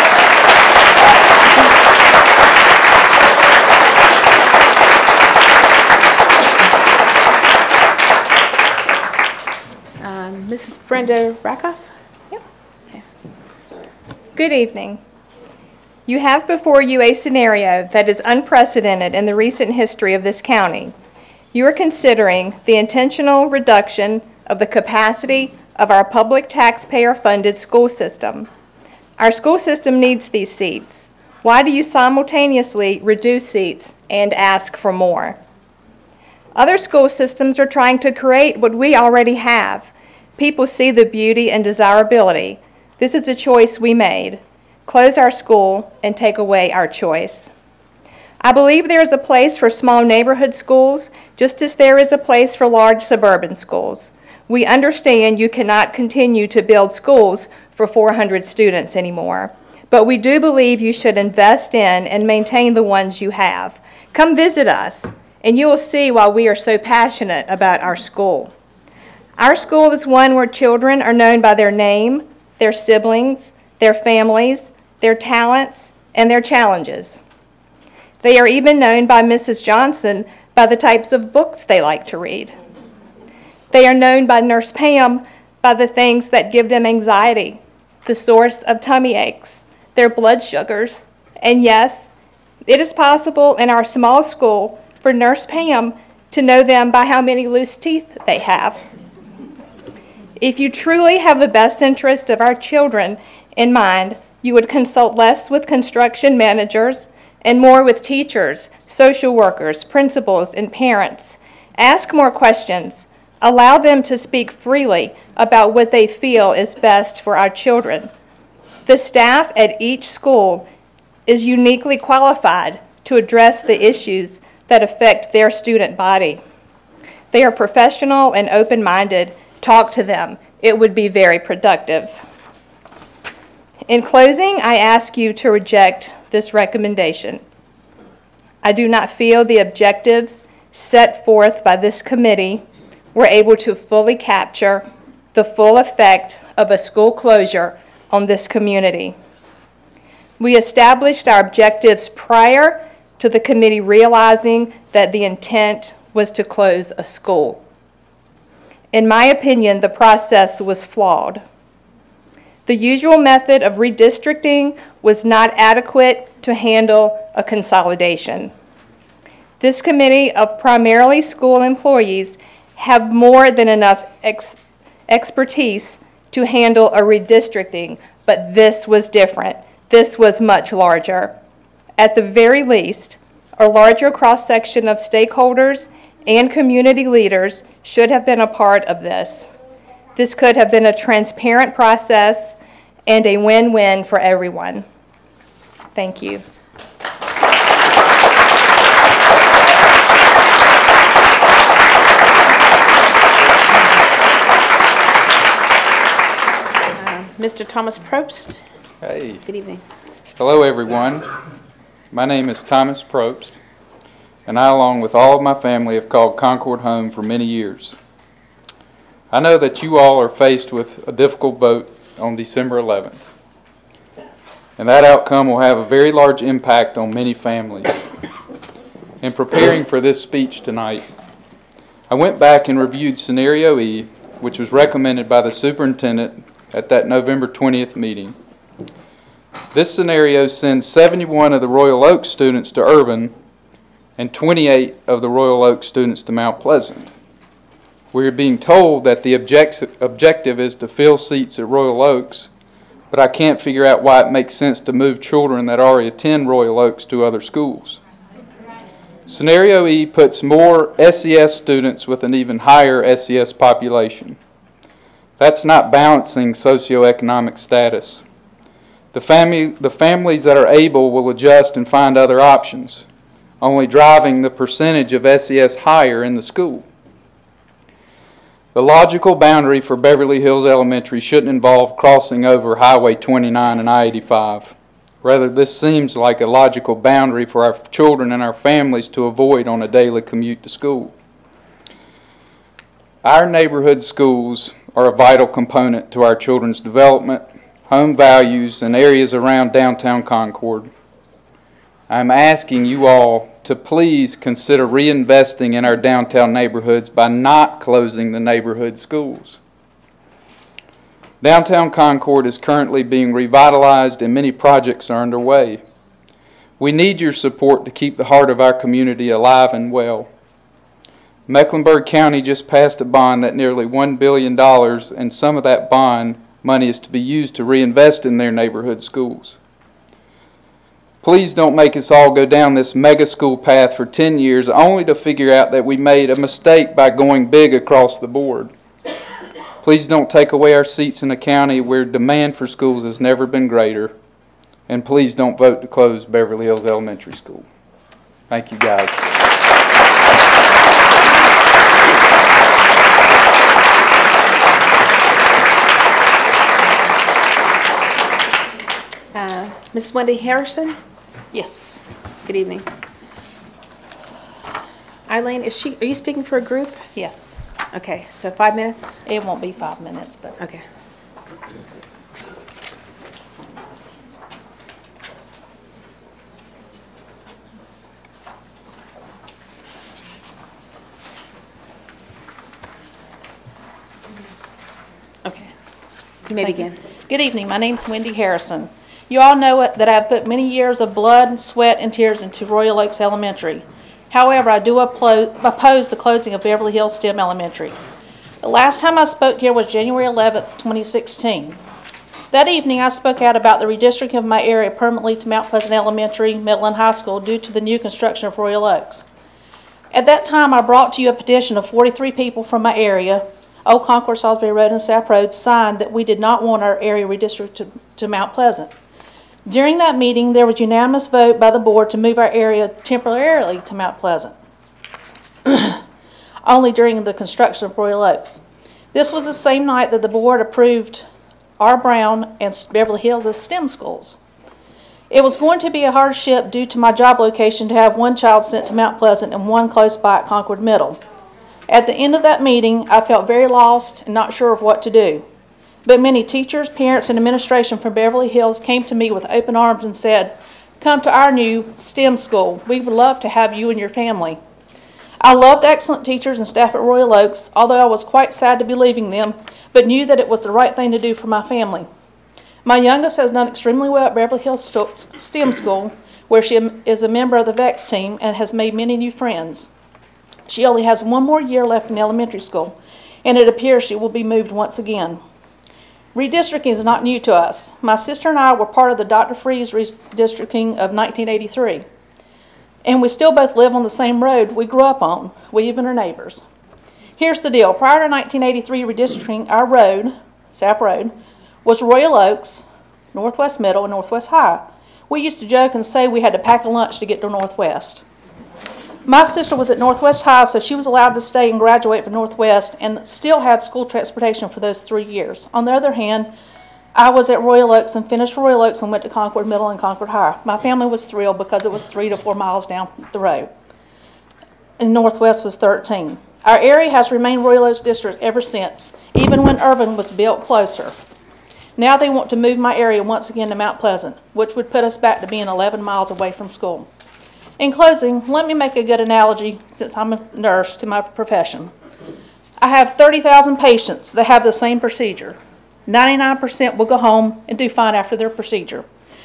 Um, Missus Brenda Rakoff? Yep. Okay. Good evening. You have before you a scenario that is unprecedented in the recent history of this county. You are considering the intentional reduction of the capacity of our public taxpayer-funded school system. Our school system needs these seats. Why do you simultaneously reduce seats and ask for more? Other school systems are trying to create what we already have. People see the beauty and desirability. This is a choice we made. Close our school and take away our choice. I believe there is a place for small neighborhood schools, just as there is a place for large suburban schools. We understand you cannot continue to build schools for four hundred students anymore, but we do believe you should invest in and maintain the ones you have. Come visit us, and you will see why we are so passionate about our school. Our school is one where children are known by their name, their siblings, their families, their talents, and their challenges. They are even known by Missus Johnson by the types of books they like to read. They are known by Nurse Pam by the things that give them anxiety, the source of tummy aches, their blood sugars, and yes, it is possible in our small school for Nurse Pam to know them by how many loose teeth they have. If you truly have the best interest of our children in mind, you would consult less with construction managers and more with teachers, social workers, principals, and parents. Ask more questions. Allow them to speak freely about what they feel is best for our children. The staff at each school is uniquely qualified to address the issues that affect their student body. They are professional and open-minded. Talk to them. It would be very productive. In closing, I ask you to reject this recommendation. I do not feel the objectives set forth by this committee were able to fully capture the full effect of a school closure on this community. We established our objectives prior to the committee realizing that the intent was to close a school. In my opinion, the process was flawed. The usual method of redistricting was not adequate to handle a consolidation. This committee of primarily school employees have more than enough ex expertise to handle a redistricting, but this was different. This was much larger. At the very least, a larger cross-section of stakeholders and community leaders should have been a part of this. This could have been a transparent process and a win-win for everyone. Thank you. Uh, Mister Thomas Probst. Hey. Good evening. Hello, everyone. My name is Thomas Probst, and I, along with all of my family, have called Concord home for many years. I know that you all are faced with a difficult vote on December eleventh, and that outcome will have a very large impact on many families. In preparing for this speech tonight, I went back and reviewed Scenario E, which was recommended by the superintendent at that November twentieth meeting. This scenario sends seventy-one of the Royal Oaks students to Irvin and twenty-eight of the Royal Oaks students to Mount Pleasant. We are being told that the object objective is to fill seats at Royal Oaks, but I can't figure out why it makes sense to move children that already attend Royal Oaks to other schools. Scenario E puts more S E S students with an even higher S E S population. That's not balancing socioeconomic status. The, family, the families that are able will adjust and find other options, only driving the percentage of S E S higher in the school. The logical boundary for Beverly Hills Elementary shouldn't involve crossing over Highway twenty-nine and I eighty-five. Rather, this seems like a logical boundary for our children and our families to avoid on a daily commute to school. Our neighborhood schools are a vital component to our children's development, home values, and areas around downtown Concord. I'm asking you all to please consider reinvesting in our downtown neighborhoods by not closing the neighborhood schools. Downtown Concord is currently being revitalized and many projects are underway. We need your support to keep the heart of our community alive and well. Mecklenburg County just passed a bond that nearly one billion dollars, and some of that bond money is to be used to reinvest in their neighborhood schools. Please don't make us all go down this mega school path for ten years only to figure out that we made a mistake by going big across the board. Please don't take away our seats in a county where demand for schools has never been greater. And please don't vote to close Beverly Hills Elementary School. Thank you, guys. Uh, Miz Wendy Harrison? Yes. Good evening. Eileen, is she, are you speaking for a group? Yes. Okay, so five minutes? It won't be five minutes, but. Okay. Okay. You may Thank begin. you. Good evening. My name's Wendy Harrison. You all know it, that I've put many years of blood, sweat, and tears into Royal Oaks Elementary. However, I do oppose the closing of Beverly Hills STEM Elementary. The last time I spoke here was January eleventh, twenty sixteen. That evening, I spoke out about the redistricting of my area permanently to Mount Pleasant Elementary, Middle, and High School due to the new construction of Royal Oaks. At that time, I brought to you a petition of forty-three people from my area, Old Concord, Salisbury Road, and Sap Road, signed that we did not want our area redistricted to, to Mount Pleasant. During that meeting, there was unanimous vote by the board to move our area temporarily to Mount Pleasant, only during the construction of Royal Oaks. This was the same night that the board approved R. Brown and Beverly Hills as STEM schools. It was going to be a hardship due to my job location to have one child sent to Mount Pleasant and one close by at Concord Middle. At the end of that meeting, I felt very lost and not sure of what to do. But many teachers, parents, and administration from Beverly Hills came to me with open arms and said, "Come to our new STEM school. We would love to have you and your family." I loved excellent teachers and staff at Royal Oaks, although I was quite sad to be leaving them, but knew that it was the right thing to do for my family. My youngest has done extremely well at Beverly Hills STEM School, where she is a member of the V E X team and has made many new friends. She only has one more year left in elementary school, and it appears she will be moved once again. Redistricting is not new to us. My sister and I were part of the Doctor Freeze redistricting of nineteen eighty-three. And we still both live on the same road we grew up on. We even are neighbors. Here's the deal. Prior to nineteen eighty-three redistricting, our road, Sap Road, was Royal Oaks, Northwest Middle, and Northwest High. We used to joke and say we had to pack a lunch to get to Northwest. My sister was at Northwest High, so she was allowed to stay and graduate from Northwest and still had school transportation for those three years. On the other hand, I was at Royal Oaks and finished Royal Oaks and went to Concord Middle and Concord High. My family was thrilled because it was three to four miles down the road. And Northwest was thirteen. Our area has remained Royal Oaks District ever since, even when Irvin was built closer. Now they want to move my area once again to Mount Pleasant, which would put us back to being eleven miles away from school. In closing, let me make a good analogy, since I'm a nurse, to my profession. I have thirty thousand patients that have the same procedure. ninety-nine percent will go home and do fine after their procedure.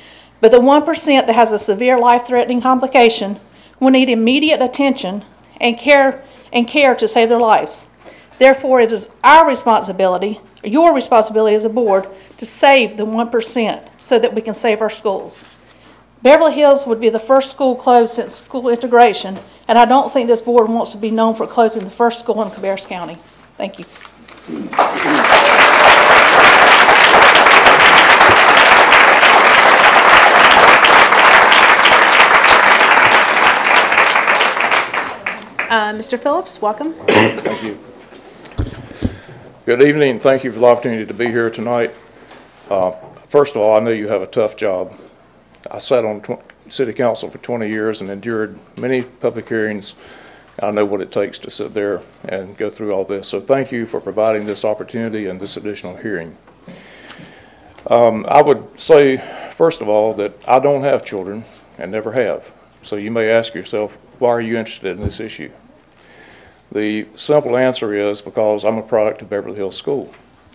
But the one percent that has a severe life-threatening complication will need immediate attention and care, and care to save their lives. Therefore, it is our responsibility, your responsibility as a board, to save the one percent so that we can save our schools. Beverly Hills would be the first school closed since school integration, and I don't think this board wants to be known for closing the first school in Cabarrus County. Thank you. Uh, Mister Phillips, welcome. Thank you. Good evening, and thank you for the opportunity to be here tonight. Uh, first of all, I know you have a tough job. I sat on City Council for twenty years and endured many public hearings. I know what it takes to sit there and go through all this. So thank you for providing this opportunity and this additional hearing. Um, I would say, first of all, that I don't have children and never have. So you may ask yourself, why are you interested in this issue? The simple answer is because I'm a product of Beverly Hills School.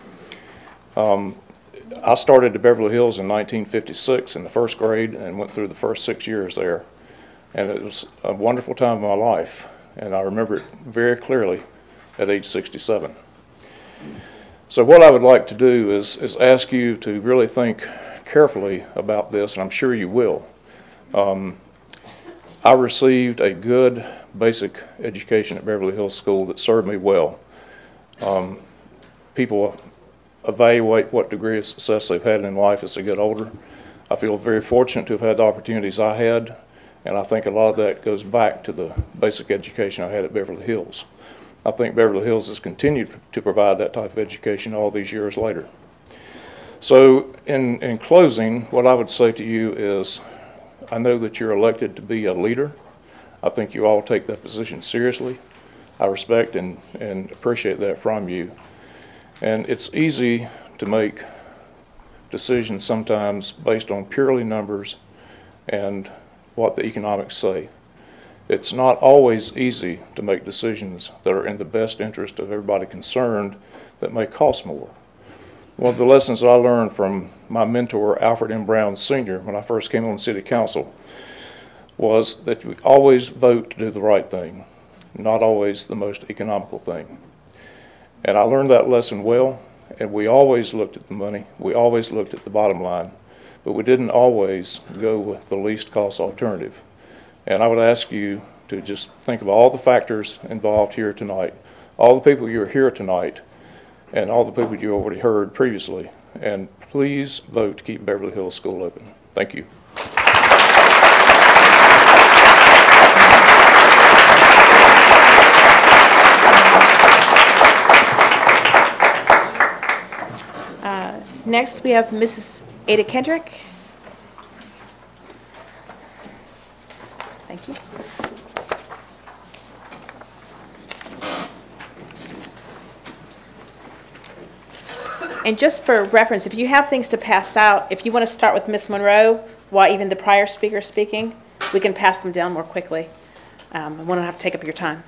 Um, I started at Beverly Hills in nineteen fifty-six in the first grade and went through the first six years there. And it was a wonderful time of my life, and I remember it very clearly at age sixty-seven. So what I would like to do is, is ask you to really think carefully about this, and I'm sure you will. Um, I received a good basic education at Beverly Hills School that served me well. Um, people evaluate what degree of success they've had in life as they get older. I feel very fortunate to have had the opportunities I had, and I think a lot of that goes back to the basic education I had at Beverly Hills. I think Beverly Hills has continued to provide that type of education all these years later. So in, in closing, what I would say to you is, I know that you're elected to be a leader. I think you all take that position seriously. I respect and, and appreciate that from you. And it's easy to make decisions sometimes based on purely numbers and what the economics say. It's not always easy to make decisions that are in the best interest of everybody concerned that may cost more. One of the lessons I learned from my mentor, Alfred M. Brown Senior, when I first came on City Council, was that we always vote to do the right thing, not always the most economical thing. And I learned that lesson well, and we always looked at the money, we always looked at the bottom line, but we didn't always go with the least cost alternative. And I would ask you to just think of all the factors involved here tonight, all the people you are here tonight, and all the people you already heard previously. And please vote to keep Beverly Hills School open. Thank you. Uh, next, we have Missus Ada Kendrick. Thank you. And just for reference, if you have things to pass out, if you want to start with Miz Monroe while even the prior speaker is speaking, we can pass them down more quickly. Um, we don't have to take up your time.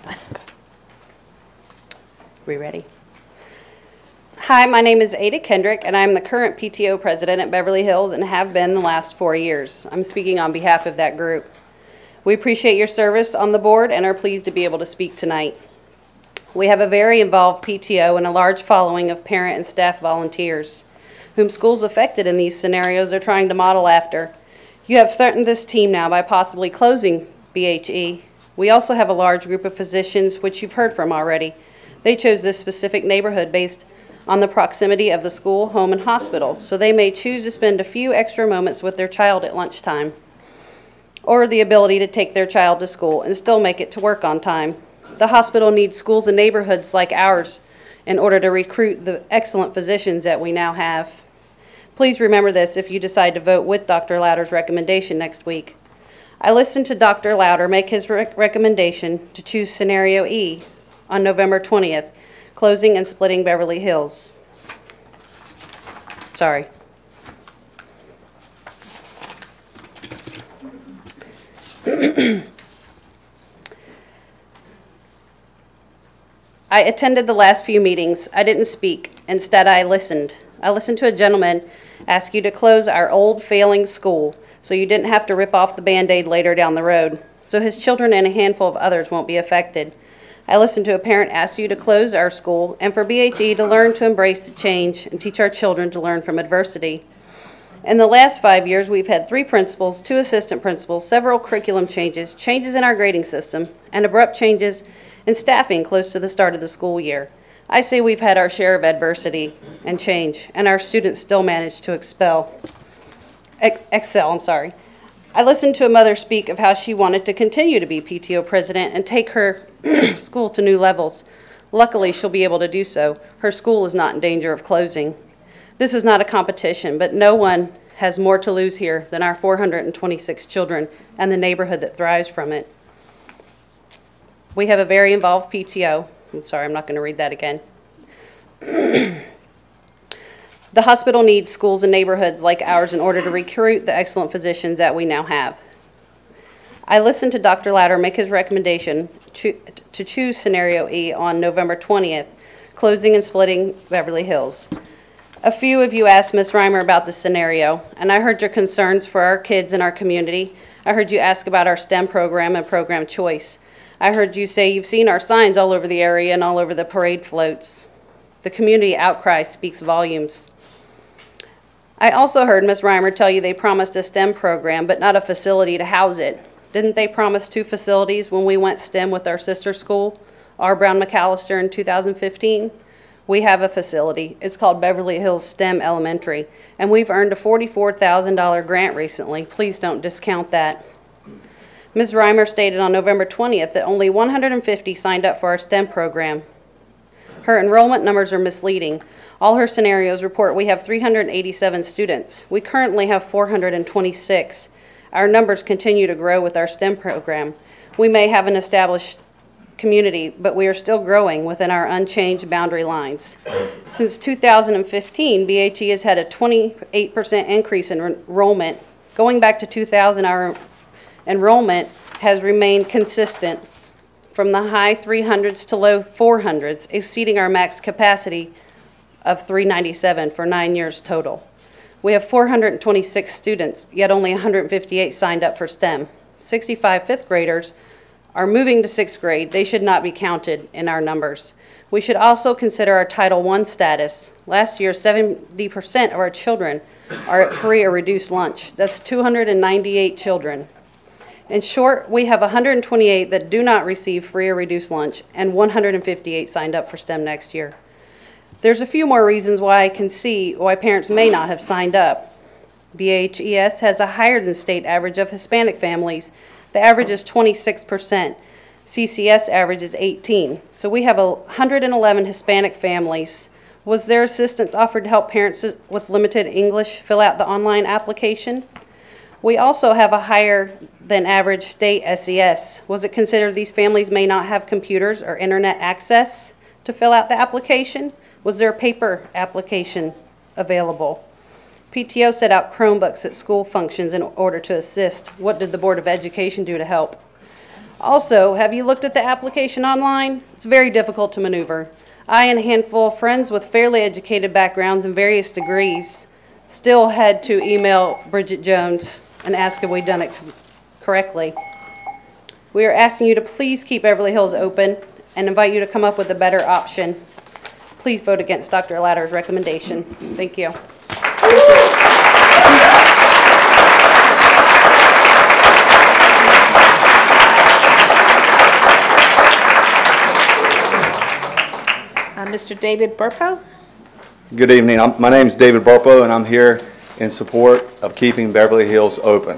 We ready? Hi, my name is Ada Kendrick, and I'm the current P T O president at Beverly Hills and have been the last four years. I'm speaking on behalf of that group. We appreciate your service on the board and are pleased to be able to speak tonight. We have a very involved P T O and a large following of parent and staff volunteers, whom schools affected in these scenarios are trying to model after. You have threatened this team now by possibly closing B H E. We also have a large group of physicians, which you've heard from already. They chose this specific neighborhood based on the proximity of the school, home, and hospital, so they may choose to spend a few extra moments with their child at lunchtime, or the ability to take their child to school and still make it to work on time. The hospital needs schools and neighborhoods like ours in order to recruit the excellent physicians that we now have. Please remember this if you decide to vote with Doctor Louder's recommendation next week. I listened to Doctor Louder make his rec recommendation to choose scenario E on November twentieth, closing and splitting Beverly Hills. Sorry. I attended the last few meetings. I didn't speak. Instead, I listened. I listened to a gentleman ask you to close our old failing school so you didn't have to rip off the Band-Aid later down the road, so his children and a handful of others won't be affected. I listened to a parent ask you to close our school and for B H E to learn to embrace the change and teach our children to learn from adversity. In the last five years, we've had three principals, two assistant principals, several curriculum changes, changes in our grading system, and abrupt changes in staffing close to the start of the school year. I say we've had our share of adversity and change, and our students still manage to expel, ex excel. I'm sorry. I listened to a mother speak of how she wanted to continue to be P T O president and take her school to new levels. Luckily, she'll be able to do so. Her school is not in danger of closing. This is not a competition, but no one has more to lose here than our four hundred twenty-six children and the neighborhood that thrives from it. We have a very involved P T O. I'm sorry, I'm not going to read that again. The hospital needs schools and neighborhoods like ours in order to recruit the excellent physicians that we now have. I listened to Doctor Latter make his recommendation to, to choose Scenario E on November twentieth, closing and splitting Beverly Hills. A few of you asked Miz Reimer about the scenario, and I heard your concerns for our kids in our community. I heard you ask about our STEM program and program choice. I heard you say you've seen our signs all over the area and all over the parade floats. The community outcry speaks volumes. I also heard Miz Reimer tell you they promised a STEM program, but not a facility to house it. Didn't they promise two facilities when we went STEM with our sister school, R. Brown McAllister, in two thousand fifteen? We have a facility. It's called Beverly Hills STEM Elementary, and we've earned a forty-four thousand dollar grant recently. Please don't discount that. Miz Reimer stated on November twentieth that only one hundred fifty signed up for our STEM program. Her enrollment numbers are misleading. All her scenarios report we have three hundred eighty-seven students. We currently have four hundred twenty-six. Our numbers continue to grow with our STEM program. We may have an established community, but we are still growing within our unchanged boundary lines. Since two thousand fifteen, B H E has had a twenty-eight percent increase in enrollment. Going back to two thousand, our enrollment has remained consistent from the high three hundreds to low four hundreds, exceeding our max capacity of three ninety-seven for nine years total. We have four hundred twenty-six students, yet only one hundred fifty-eight signed up for STEM. sixty-five fifth graders are moving to sixth grade. They should not be counted in our numbers. We should also consider our Title one status. Last year, seventy percent of our children are at free or reduced lunch. That's two hundred ninety-eight children. In short, we have one hundred twenty-eight that do not receive free or reduced lunch, and one hundred fifty-eight signed up for STEM next year. There's a few more reasons why I can see why parents may not have signed up. B H E S has a higher than state average of Hispanic families. The average is twenty-six percent. C C S average is eighteen. So we have one hundred eleven Hispanic families. Was there assistance offered to help parents with limited English fill out the online application? We also have a higher than average state S E S. Was it considered these families may not have computers or internet access to fill out the application? Was there a paper application available? P T O set out Chromebooks at school functions in order to assist. What did the Board of Education do to help? Also, have you looked at the application online? It's very difficult to maneuver. I and a handful of friends with fairly educated backgrounds and various degrees still had to email Bridget Jones and ask if we'd done it correctly. We are asking you to please keep Beverly Hills open and invite you to come up with a better option. Please vote against Doctor Latter's recommendation. Thank you. Uh, Mister David Burpo. Good evening. I'm, my name is David Burpo, and I'm here in support of keeping Beverly Hills open.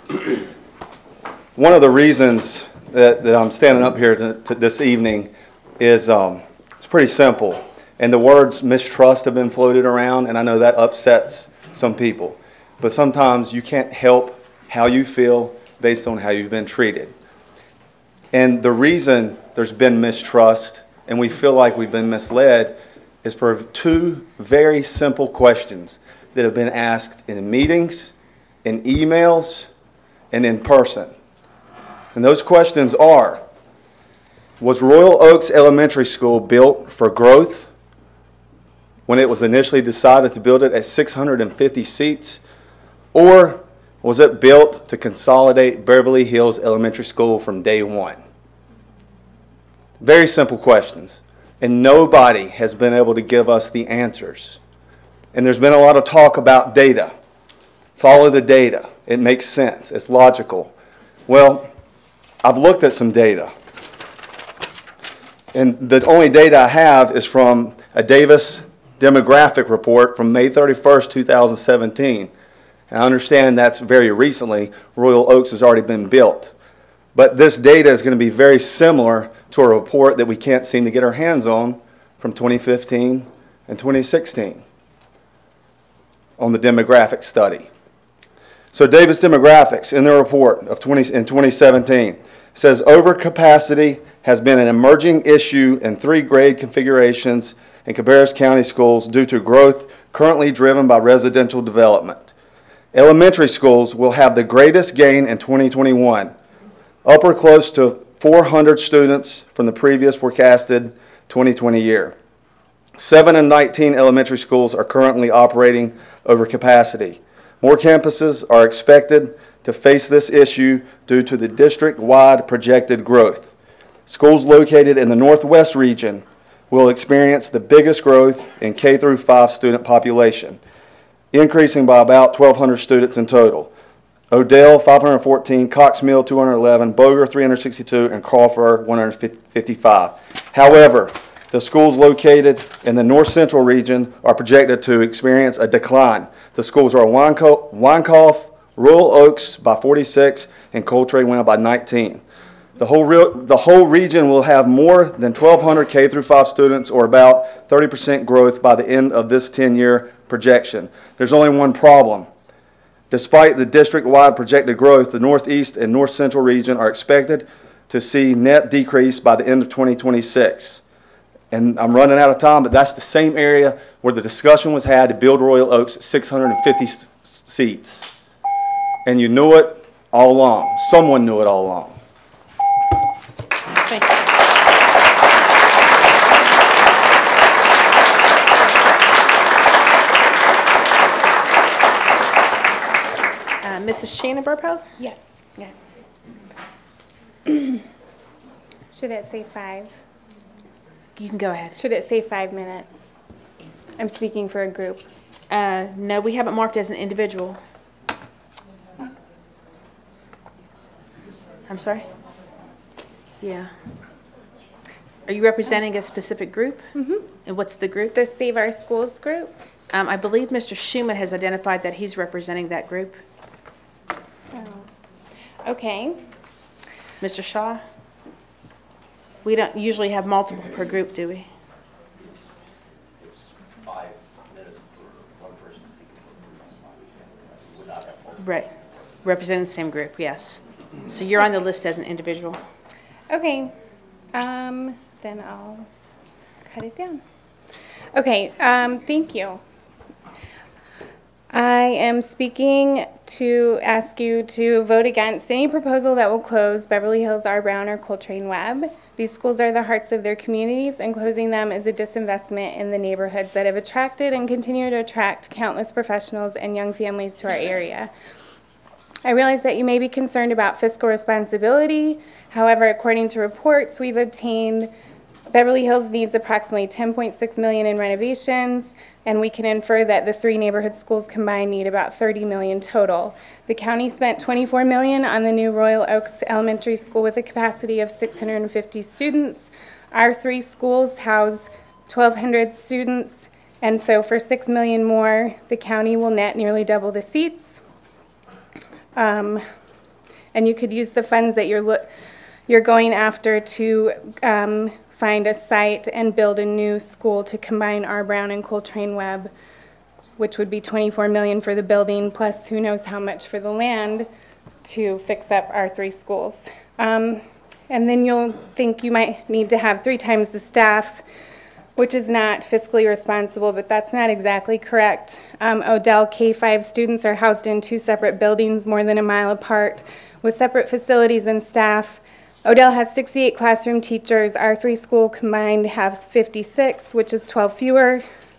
One of the reasons that, that I'm standing up here to, to this evening is um, it's pretty simple. And the words mistrust have been floated around, and I know that upsets some people. But sometimes you can't help how you feel based on how you've been treated. And the reason there's been mistrust and we feel like we've been misled is for two very simple questions that have been asked in meetings, in emails, and in person. And those questions are, was Royal Oaks Elementary School built for growth when it was initially decided to build it at six hundred fifty seats? Or was it built to consolidate Beverly Hills Elementary School from day one? Very simple questions, and nobody has been able to give us the answers. And there's been a lot of talk about data. Follow the data. It makes sense. It's logical. Well, I've looked at some data. And the only data I have is from a Davis demographic report from May thirty-first, two thousand seventeen. And I understand that's very recently. Royal Oaks has already been built. But this data is going to be very similar to a report that we can't seem to get our hands on from twenty fifteen and twenty sixteen on the demographic study. So Davis Demographics, in their report of twenty, in twenty seventeen, says overcapacity has been an emerging issue in three grade configurations in Cabarrus County schools due to growth currently driven by residential development. Elementary schools will have the greatest gain in twenty twenty-one, upper close to four hundred students from the previous forecasted twenty twenty year. seven and nineteen elementary schools are currently operating over capacity. More campuses are expected to face this issue due to the district-wide projected growth. Schools located in the Northwest region will experience the biggest growth in K through five student population, increasing by about twelve hundred students in total. Odell, five hundred fourteen, Cox Mill, two hundred eleven, Boger, three hundred sixty-two, and Crawford, one hundred fifty-five. However, the schools located in the North Central region are projected to experience a decline. The schools are Wynkoff, Royal Oaks by forty-six, and Coltrane went up by nineteen. The whole, real, the whole region will have more than twelve hundred K through five students, or about thirty percent growth by the end of this ten-year projection. There's only one problem. Despite the district-wide projected growth, the Northeast and North Central region are expected to see net decrease by the end of twenty twenty-six. And I'm running out of time, but that's the same area where the discussion was had to build Royal Oaks at six hundred fifty seats. And you knew it all along. Someone knew it all along. Thank you. Uh, Missus Shannon Burpo? Yes. Yeah. Should it say five? You can go ahead. Should it say five minutes? I'm speaking for a group. Uh, no, we haven't marked as an individual. I'm sorry? Yeah. Are you representing a specific group? Mm-hmm. And what's the group? The Save Our Schools group. Um, I believe Mister Schuman has identified that he's representing that group. Oh. Okay. Mister Shaw? We don't usually have multiple per group, do we? It's five minutes for one person. We would not have multiple. Right. Representing the same group, yes. So you're on the list as an individual. Okay. Um, then I'll cut it down. Okay. Um, thank you. I am speaking to ask you to vote against any proposal that will close Beverly Hills, R. Brown, or Coltrane Webb. These schools are the hearts of their communities, and closing them is a disinvestment in the neighborhoods that have attracted and continue to attract countless professionals and young families to our area. I realize that you may be concerned about fiscal responsibility. However, according to reports we've obtained, Beverly Hills needs approximately ten point six million dollars in renovations, and we can infer that the three neighborhood schools combined need about thirty million dollars total. The county spent twenty-four million dollars on the new Royal Oaks Elementary School with a capacity of six hundred fifty students. Our three schools house twelve hundred students, and so for six million dollars more, the county will net nearly double the seats. Um, and you could use the funds that you're, lo you're going after to um, find a site and build a new school to combine R. Brown and Coltrane Webb, which would be twenty-four million dollars for the building, plus who knows how much for the land to fix up our three schools. Um, and then you'll think you might need to have three times the staff, which is not fiscally responsible, but that's not exactly correct. Um, Odell K five students are housed in two separate buildings more than a mile apart with separate facilities and staff. Odell has sixty-eight classroom teachers. Our three school combined have fifty-six, which is twelve fewer.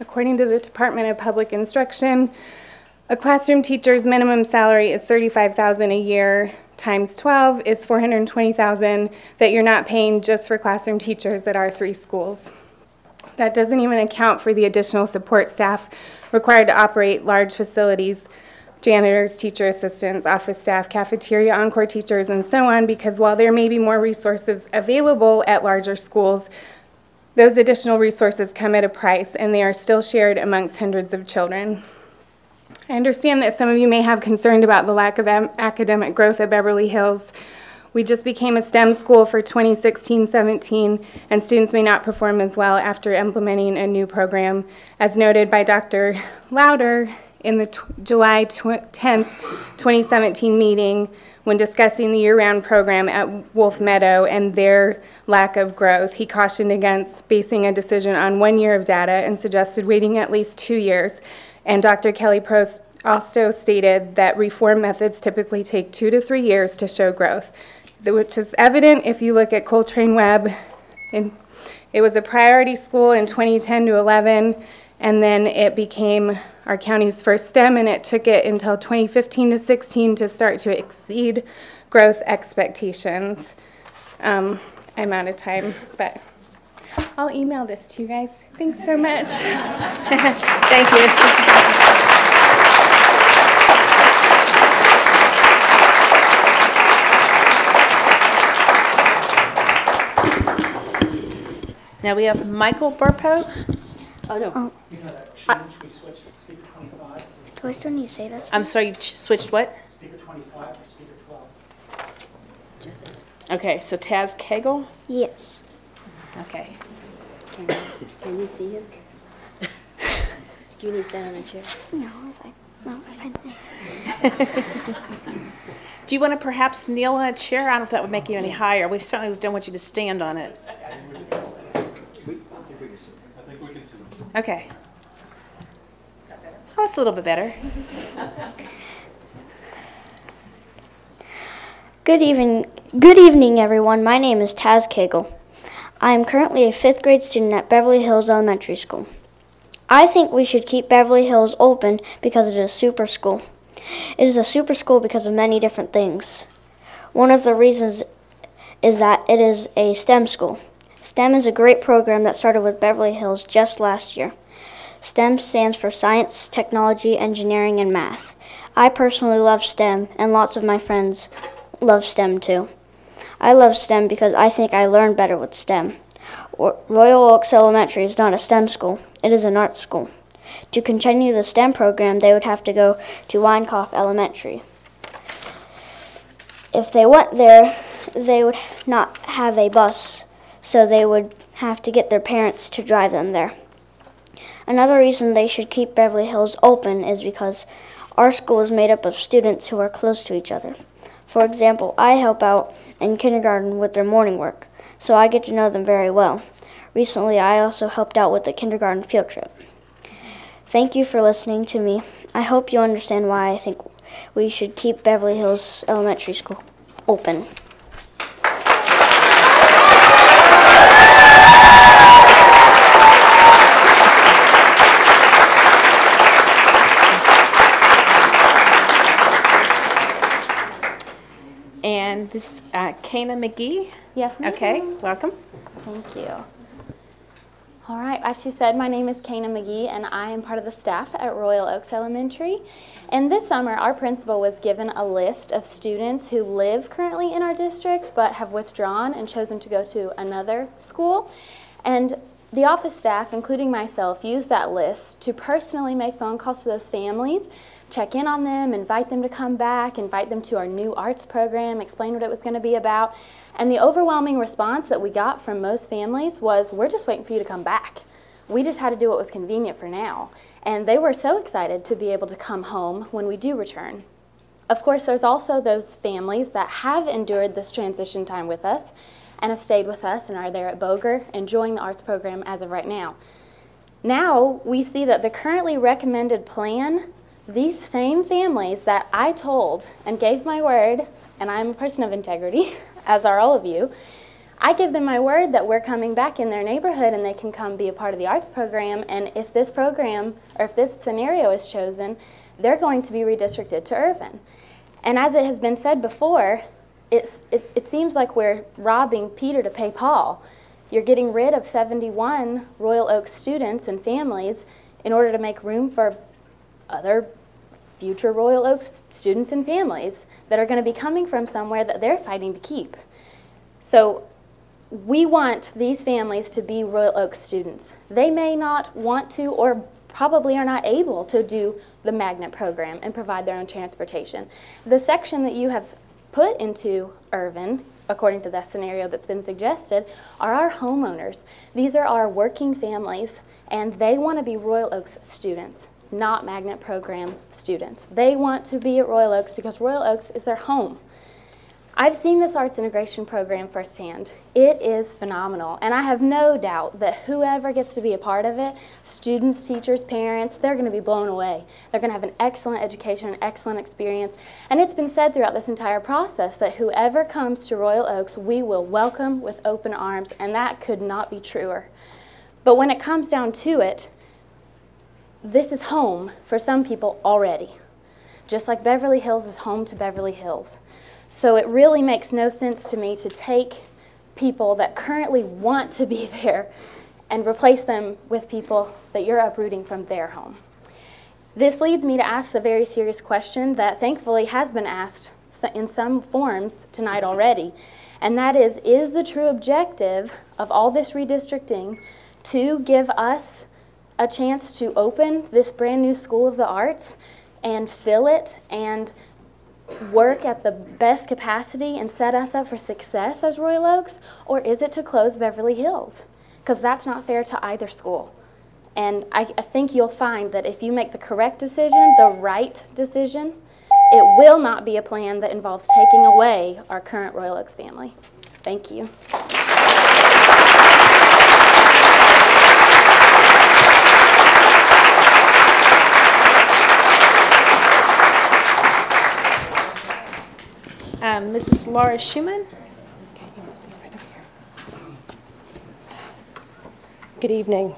According to the Department of Public Instruction, a classroom teacher's minimum salary is thirty-five thousand dollars a year, times twelve is four hundred twenty thousand dollars that you're not paying just for classroom teachers at our three schools. That doesn't even account for the additional support staff required to operate large facilities, janitors, teacher assistants, office staff, cafeteria, encore teachers, and so on, because while there may be more resources available at larger schools, those additional resources come at a price, and they are still shared amongst hundreds of children. I understand that some of you may have concern about the lack of academic growth at Beverly Hills. We just became a STEM school for twenty sixteen seventeen, and students may not perform as well after implementing a new program, as noted by Doctor Louder in the July tenth, twenty seventeen meeting when discussing the year-round program at Wolf Meadow and their lack of growth. He cautioned against basing a decision on one year of data and suggested waiting at least two years. And Doctor Kelly Prost also stated that reform methods typically take two to three years to show growth, which is evident if you look at Coltrane Webb. In, it was a priority school in twenty ten to eleven, and then it became our county's first STEM, and it took it until twenty fifteen to sixteen to start to exceed growth expectations. Um, I'm out of time, but I'll email this to you guys. Thanks so much. Thank you. Now we have Michael Burpo. Oh, no. Oh. You know that change, we switched to speaker twenty-five. Do I still need to say this? I'm sorry, you switched what? Speaker twenty-five or speaker twelve. Just Okay, so Taz Cagle? Yes. Okay. Can you, can you see him? Do you need to stand on a chair? No, if I, no, if I Do you want to perhaps kneel on a chair? I don't know if that would make you any higher. We certainly don't want you to stand on it. Okay. Oh, that's a little bit better. Good evening, good evening, everyone. My name is Taz Cagle. I am currently a fifth grade student at Beverly Hills Elementary School. I think we should keep Beverly Hills open because it is a super school. It is a super school because of many different things. One of the reasons is that it is a STEM school. STEM is a great program that started with Beverly Hills just last year. STEM stands for science, technology, engineering, and math. I personally love STEM, and lots of my friends love STEM too. I love STEM because I think I learn better with STEM. Royal Oaks Elementary is not a STEM school, it is an art school. To continue the STEM program, they would have to go to Weinkauf Elementary. If they went there, they would not have a bus, so they would have to get their parents to drive them there. Another reason they should keep Beverly Hills open is because our school is made up of students who are close to each other. For example, I help out in kindergarten with their morning work, so I get to know them very well. Recently, I also helped out with the kindergarten field trip. Thank you for listening to me. I hope you understand why I think we should keep Beverly Hills Elementary School open. And this is uh, Kana McGee. Yes, ma'am. Okay, welcome. Thank you. All right, as she said, my name is Kana McGee, and I am part of the staff at Royal Oaks Elementary. And this summer, our principal was given a list of students who live currently in our district but have withdrawn and chosen to go to another school. And the office staff, including myself, used that list to personally make phone calls to those families, check in on them, invite them to come back, invite them to our new arts program, explain what it was going to be about. And the overwhelming response that we got from most families was, we're just waiting for you to come back. We just had to do what was convenient for now. And they were so excited to be able to come home when we do return. Of course, there's also those families that have endured this transition time with us and have stayed with us and are there at Boger enjoying the arts program as of right now. Now we see that the currently recommended plan, these same families that I told and gave my word, and I'm a person of integrity, as are all of you, I give them my word that we're coming back in their neighborhood and they can come be a part of the arts program, and if this program, or if this scenario is chosen, they're going to be redistricted to Irvin. And as it has been said before, it's, it, it seems like we're robbing Peter to pay Paul. You're getting rid of seventy-one Royal Oaks students and families in order to make room for other future Royal Oaks students and families that are going to be coming from somewhere that they're fighting to keep. So we want these families to be Royal Oaks students. They may not want to or probably are not able to do the magnet program and provide their own transportation. The section that you have put into Irvin, according to that scenario that's been suggested, are our homeowners. These are our working families, and they want to be Royal Oaks students, not magnet program students. They want to be at Royal Oaks because Royal Oaks is their home. I've seen this arts integration program firsthand. It is phenomenal, and I have no doubt that whoever gets to be a part of it, students, teachers, parents, they're going to be blown away. They're going to have an excellent education, an excellent experience, and it's been said throughout this entire process that whoever comes to Royal Oaks, we will welcome with open arms, and that could not be truer. But when it comes down to it, this is home for some people already, just like Beverly Hills is home to Beverly Hills. So it really makes no sense to me to take people that currently want to be there and replace them with people that you're uprooting from their home. This leads me to ask the very serious question that thankfully has been asked in some forms tonight already, and that is, is the true objective of all this redistricting to give us a chance to open this brand new School of the Arts and fill it and work at the best capacity and set us up for success as Royal Oaks, or is it to close Beverly Hills? Because that's not fair to either school. And I, I think you'll find that if you make the correct decision, the right decision, it will not be a plan that involves taking away our current Royal Oaks family. Thank you. Um, Missus Laura Schumann. Good evening.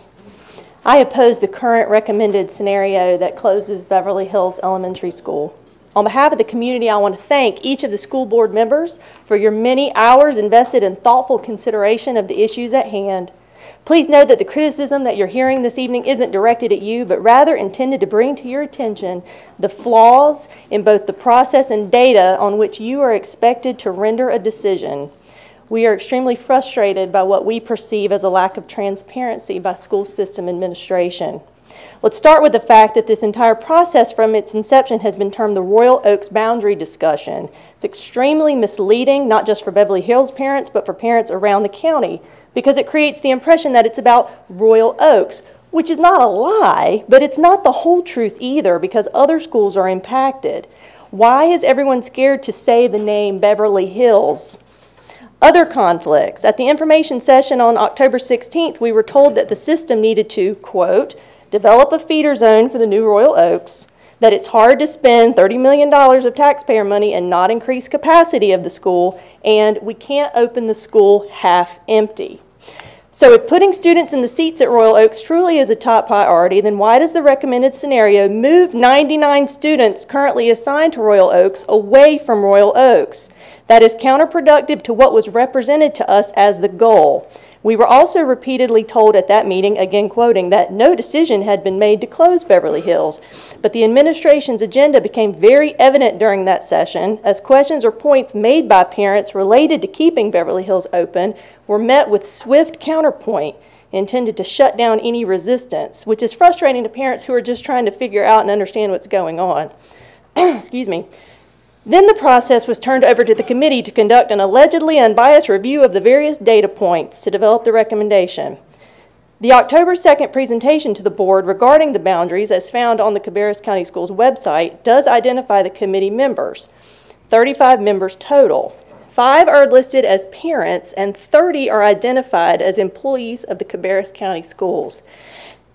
I oppose the current recommended scenario that closes Beverly Hills Elementary School. On behalf of the community, I want to thank each of the school board members for your many hours invested in thoughtful consideration of the issues at hand. Please note that the criticism that you're hearing this evening isn't directed at you, but rather intended to bring to your attention the flaws in both the process and data on which you are expected to render a decision. We are extremely frustrated by what we perceive as a lack of transparency by school system administration. Let's start with the fact that this entire process from its inception has been termed the Royal Oaks boundary discussion. It's extremely misleading, not just for Beverly Hills parents, but for parents around the county, because it creates the impression that it's about Royal Oaks, which is not a lie, but it's not the whole truth either, because other schools are impacted. Why is everyone scared to say the name Beverly Hills? Other conflicts. At the information session on October sixteenth, we were told that the system needed to, quote, develop a feeder zone for the new Royal Oaks, that it's hard to spend thirty million dollars of taxpayer money and not increase capacity of the school, and we can't open the school half empty. So if putting students in the seats at Royal Oaks truly is a top priority, then why does the recommended scenario move ninety-nine students currently assigned to Royal Oaks away from Royal Oaks? That is counterproductive to what was represented to us as the goal. We were also repeatedly told at that meeting, again quoting, that no decision had been made to close Beverly Hills. But the administration's agenda became very evident during that session as questions or points made by parents related to keeping Beverly Hills open were met with swift counterpoint intended to shut down any resistance, which is frustrating to parents who are just trying to figure out and understand what's going on. Excuse me. Then the process was turned over to the committee to conduct an allegedly unbiased review of the various data points to develop the recommendation. The October second presentation to the board regarding the boundaries, as found on the Cabarrus County Schools website, does identify the committee members, thirty-five members total. Five are listed as parents and thirty are identified as employees of the Cabarrus County Schools.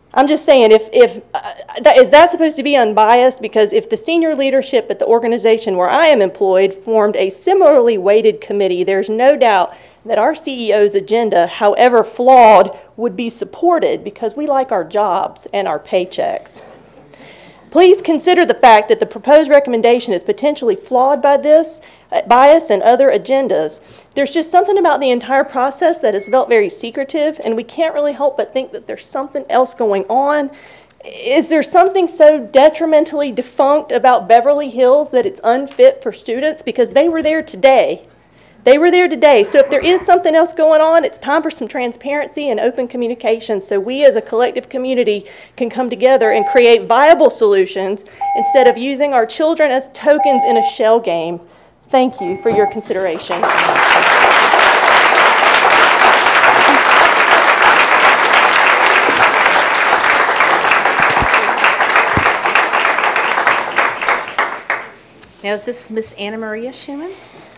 I'm just saying, if, if uh, that, is that supposed to be unbiased? Because if the senior leadership at the organization where I am employed formed a similarly weighted committee, there's no doubt that our C E O's agenda, however flawed, would be supported because we like our jobs and our paychecks. Please consider the fact that the proposed recommendation is potentially flawed by this uh, bias and other agendas. There's just something about the entire process that has felt very secretive, and we can't really help but think that there's something else going on. Is there something so detrimentally defunct about Beverly Hills that it's unfit for students? Because they were there today. They were there today. So if there is something else going on, it's time for some transparency and open communication so we as a collective community can come together and create viable solutions instead of using our children as tokens in a shell game. Thank you for your consideration. Now is this Miss Anna Maria Schumann?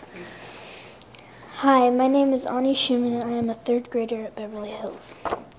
Hi, my name is Ani Schumann, and I am a third grader at Beverly Hills.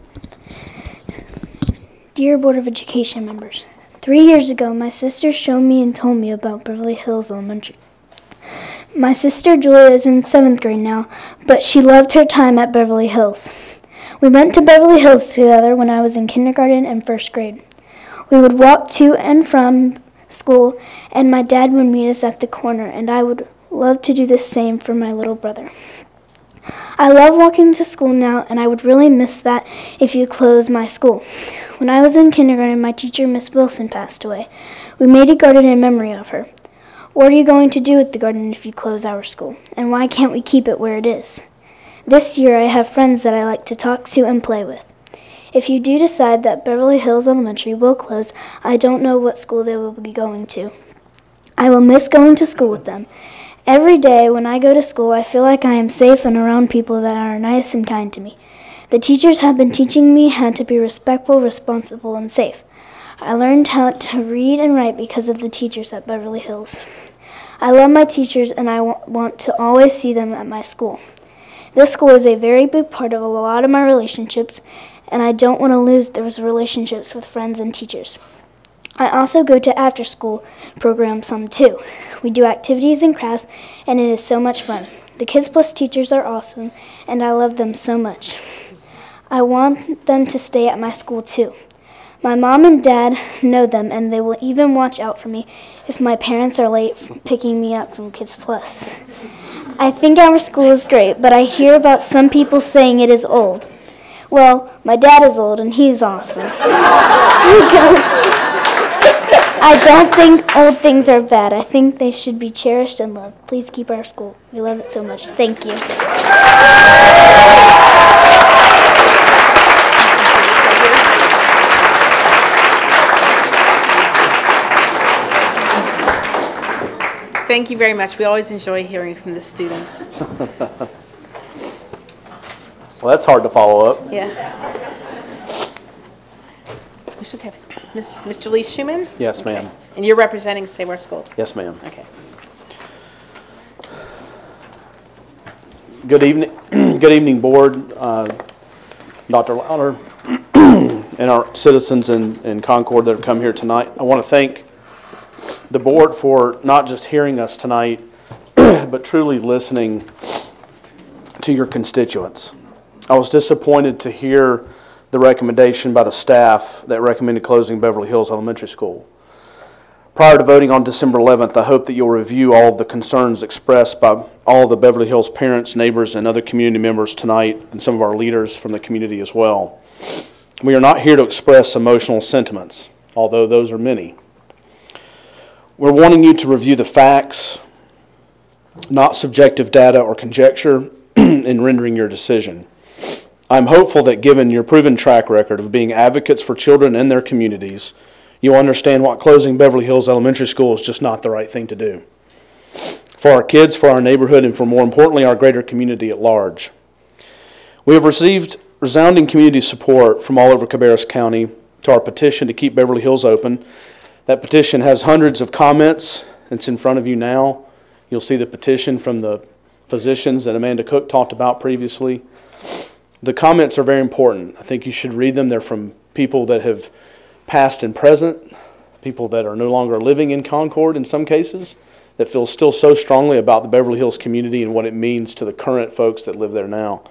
Dear Board of Education members, three years ago, my sister showed me and told me about Beverly Hills Elementary. My sister Julia is in seventh grade now, but she loved her time at Beverly Hills. We went to Beverly Hills together when I was in kindergarten and first grade. We would walk to and from school, and my dad would meet us at the corner, and I would love to do the same for my little brother. I love walking to school now, and I would really miss that if you closed my school. When I was in kindergarten, my teacher, Miss Wilson, passed away. We made a garden in memory of her. What are you going to do with the garden if you close our school? And why can't we keep it where it is? This year, I have friends that I like to talk to and play with. If you do decide that Beverly Hills Elementary will close, I don't know what school they will be going to. I will miss going to school with them. Every day when I go to school, I feel like I am safe and around people that are nice and kind to me. The teachers have been teaching me how to be respectful, responsible, and safe. I learned how to read and write because of the teachers at Beverly Hills. I love my teachers, and I want to always see them at my school. This school is a very big part of a lot of my relationships, and I don't want to lose those relationships with friends and teachers. I also go to after-school programs some too. We do activities and crafts, and it is so much fun. The Kids Plus teachers are awesome, and I love them so much. I want them to stay at my school too. My mom and dad know them, and they will even watch out for me if my parents are late picking me up from Kids Plus. I think our school is great, but I hear about some people saying it is old. Well, my dad is old, and he's awesome. I don't... I don't think old things are bad. I think they should be cherished and loved. Please keep our school. We love it so much. Thank you. Thank you very much. We always enjoy hearing from the students. Well, that's hard to follow up. Yeah. We should have Mister Lee Schumann? Yes, ma'am. And you're representing Sayware Schools? Yes, ma'am. Okay. Good evening, good evening, board, uh, Doctor Lauder, and our citizens in, in Concord that have come here tonight. I want to thank the board for not just hearing us tonight, but truly listening to your constituents. I was disappointed to hear the recommendation by the staff that recommended closing Beverly Hills Elementary School. Prior to voting on December eleventh, I hope that you'll review all of the concerns expressed by all of the Beverly Hills parents, neighbors, and other community members tonight, and some of our leaders from the community as well. We are not here to express emotional sentiments, although those are many. We're wanting you to review the facts, not subjective data or conjecture, in rendering your decision. I'm hopeful that given your proven track record of being advocates for children and their communities, you'll understand why closing Beverly Hills Elementary School is just not the right thing to do. For our kids, for our neighborhood, and for more importantly, our greater community at large. We have received resounding community support from all over Cabarrus County to our petition to keep Beverly Hills open. That petition has hundreds of comments. It's in front of you now. You'll see the petition from the physicians that Amanda Cook talked about previously. The comments are very important. I think you should read them. They're from people that have past and present, people that are no longer living in Concord in some cases, that feel still so strongly about the Beverly Hills community and what it means to the current folks that live there now.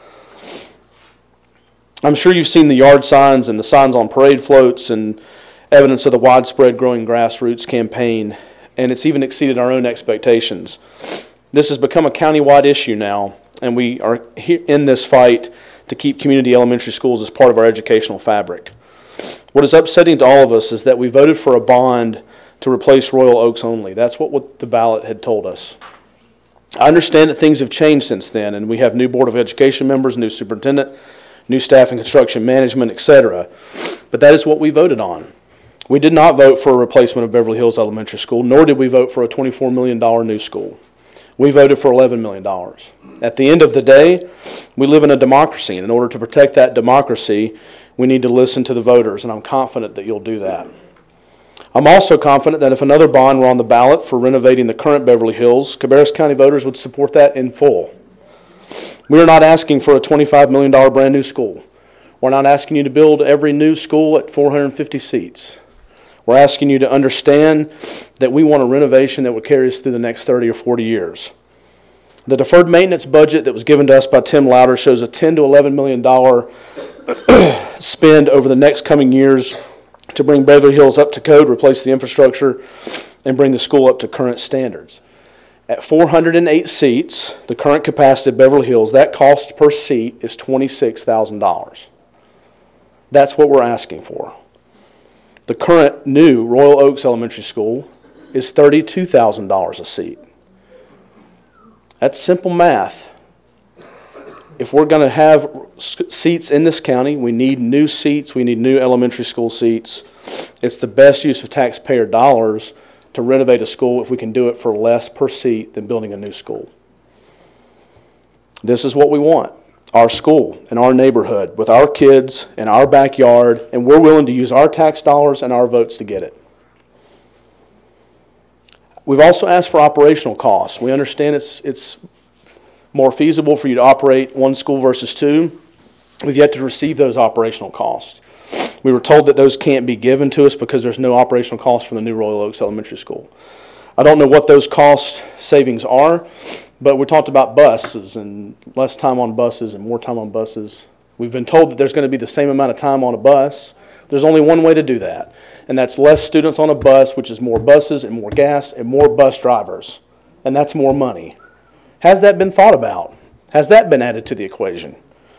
I'm sure you've seen the yard signs and the signs on parade floats and evidence of the widespread growing grassroots campaign, and it's even exceeded our own expectations. This has become a countywide issue now, and we are here in this fight to keep community elementary schools as part of our educational fabric. What is upsetting to all of us is that we voted for a bond to replace Royal Oaks only. That's what, what the ballot had told us. I understand that things have changed since then, and we have new Board of Education members, new superintendent, new staff in construction management, et cetera. But that is what we voted on. We did not vote for a replacement of Beverly Hills Elementary School, nor did we vote for a twenty-four million dollars new school. We voted for eleven million dollars. At the end of the day, we live in a democracy, and in order to protect that democracy, we need to listen to the voters, and I'm confident that you'll do that. I'm also confident that if another bond were on the ballot for renovating the current Beverly Hills, Cabarrus County voters would support that in full. We are not asking for a twenty-five million dollars brand new school. We're not asking you to build every new school at four hundred fifty seats. We're asking you to understand that we want a renovation that would carry us through the next thirty or forty years. The deferred maintenance budget that was given to us by Tim Louder shows a ten to eleven million dollars spend over the next coming years to bring Beverly Hills up to code, replace the infrastructure, and bring the school up to current standards. At four hundred eight seats, the current capacity of Beverly Hills, that cost per seat is twenty-six thousand dollars. That's what we're asking for. The current new Royal Oaks Elementary School is thirty-two thousand dollars a seat. That's simple math. If we're going to have seats in this county, we need new seats, we need new elementary school seats. It's the best use of taxpayer dollars to renovate a school if we can do it for less per seat than building a new school. This is what we want. Our school in our neighborhood with our kids in our backyard, and we're willing to use our tax dollars and our votes to get it. We've also asked for operational costs. We understand it's, it's more feasible for you to operate one school versus two. We've yet to receive those operational costs. We were told that those can't be given to us because there's no operational cost for the new Royal Oaks Elementary School. I don't know what those cost savings are, but we talked about buses and less time on buses and more time on buses. We've been told that there's going to be the same amount of time on a bus. There's only one way to do that, and that's less students on a bus, which is more buses and more gas and more bus drivers, and that's more money. Has that been thought about? Has that been added to the equation?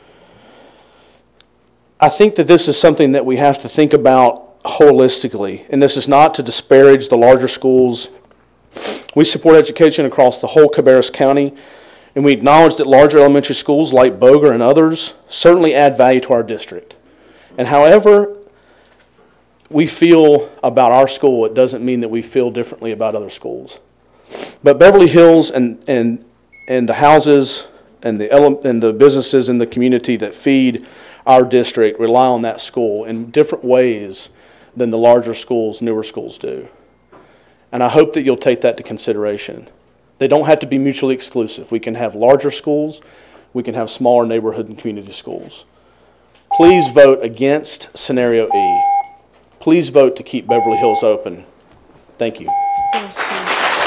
I think that this is something that we have to think about holistically, and this is not to disparage the larger schools. We support education across the whole Cabarrus County, and we acknowledge that larger elementary schools like Boger and others certainly add value to our district. And however we feel about our school, it doesn't mean that we feel differently about other schools. But Beverly Hills and, and, and the houses and the, ele and the businesses in the community that feed our district rely on that school in different ways than the larger schools, newer schools do. And I hope that you'll take that to consideration. They don't have to be mutually exclusive. We can have larger schools, we can have smaller neighborhood and community schools. Please vote against scenario E. Please vote to keep Beverly Hills open. Thank you. Thank you.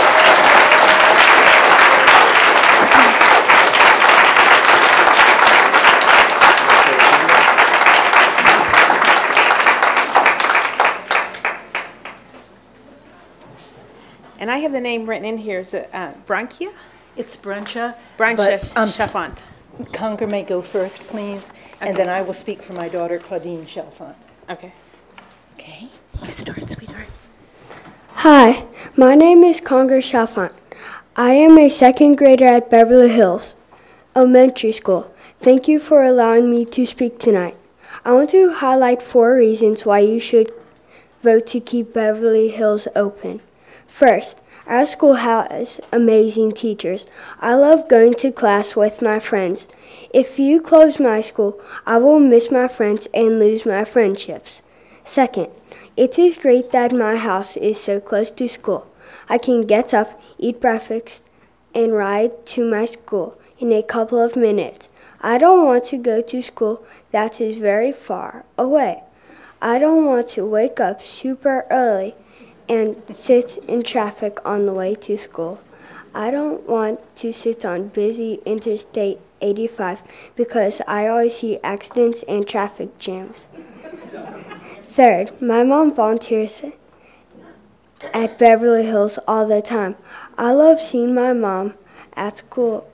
And I have the name written in here. Is it uh, Bronchia? It's Bruncha. Bronchia but, um, Chalfant. Conger may go first, please, Okay. and then I will speak for my daughter, Claudine Chalfant. Okay. Okay, you start, sweetheart. Hi, my name is Conger Chalfant. I am a second grader at Beverly Hills Elementary School. Thank you for allowing me to speak tonight. I want to highlight four reasons why you should vote to keep Beverly Hills open. First, our school has amazing teachers. I love going to class with my friends. If you close my school, I will miss my friends and lose my friendships. Second, it is great that my house is so close to school. I can get up, eat breakfast, and ride to my school in a couple of minutes. I don't want to go to school that is very far away. I don't want to wake up super early and sit in traffic on the way to school. I don't want to sit on busy Interstate eighty-five because I always see accidents and traffic jams. Third, my mom volunteers at Beverly Hills all the time. I love seeing my mom at school,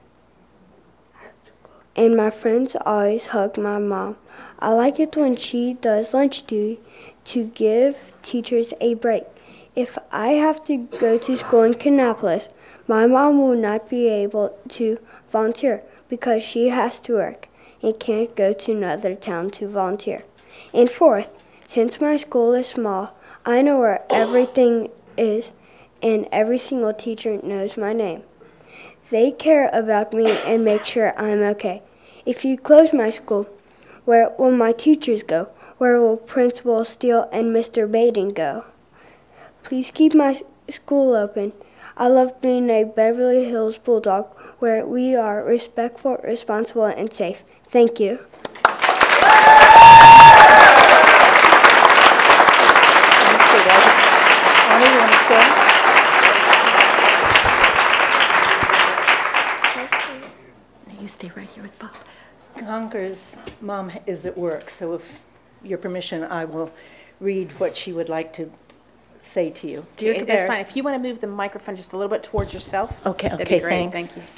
and my friends always hug my mom. I like it when she does lunch duty to give teachers a break. If I have to go to school in Kannapolis, my mom will not be able to volunteer because she has to work and can't go to another town to volunteer. And fourth, since my school is small, I know where everything is and every single teacher knows my name. They care about me and make sure I'm okay. If you close my school, where will my teachers go? Where will Principal Steele and Mister Baden go? Please keep my school open. I love being a Beverly Hills Bulldog where we are respectful, responsible, and safe. Thank you. You stay right here with Bob. Conker's mom is at work, so if your permission, I will read what she would like to say to you. Dear okay, that's fine. If you want to move the microphone just a little bit towards yourself. Okay, that'd okay, be great. thanks. Thank you.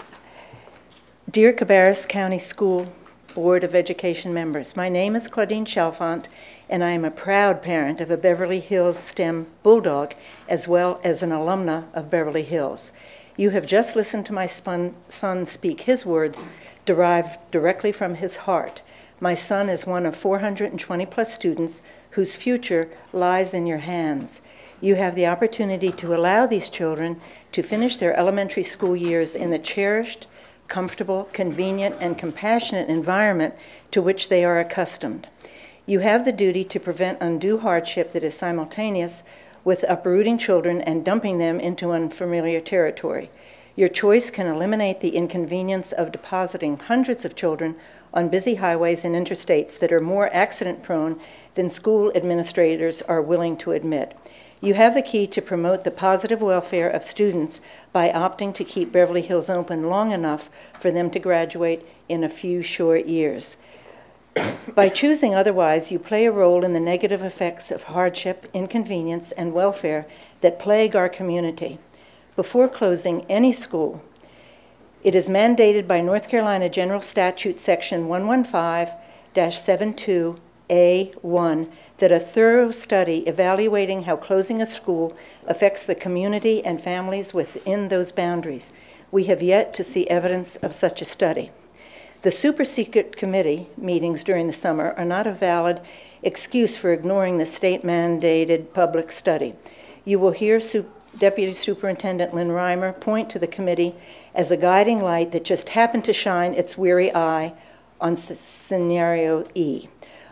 Dear Cabarrus County School Board of Education members, my name is Claudine Chalfant, and I am a proud parent of a Beverly Hills STEM Bulldog, as well as an alumna of Beverly Hills. You have just listened to my son speak his words derived directly from his heart. My son is one of four hundred twenty plus students whose future lies in your hands. You have the opportunity to allow these children to finish their elementary school years in the cherished, comfortable, convenient, and compassionate environment to which they are accustomed. You have the duty to prevent undue hardship that is simultaneous with uprooting children and dumping them into unfamiliar territory. Your choice can eliminate the inconvenience of depositing hundreds of children on busy highways and interstates that are more accident-prone than school administrators are willing to admit. You have the key to promote the positive welfare of students by opting to keep Beverly Hills open long enough for them to graduate in a few short years. By choosing otherwise, you play a role in the negative effects of hardship, inconvenience, and welfare that plague our community. Before closing any school, it is mandated by North Carolina General Statute Section one fifteen dash seventy-two A one that a thorough study evaluating how closing a school affects the community and families within those boundaries. We have yet to see evidence of such a study. The super secret committee meetings during the summer are not a valid excuse for ignoring the state-mandated public study. You will hear Su- Deputy Superintendent Lynn Reimer point to the committee as a guiding light that just happened to shine its weary eye on s- Scenario E.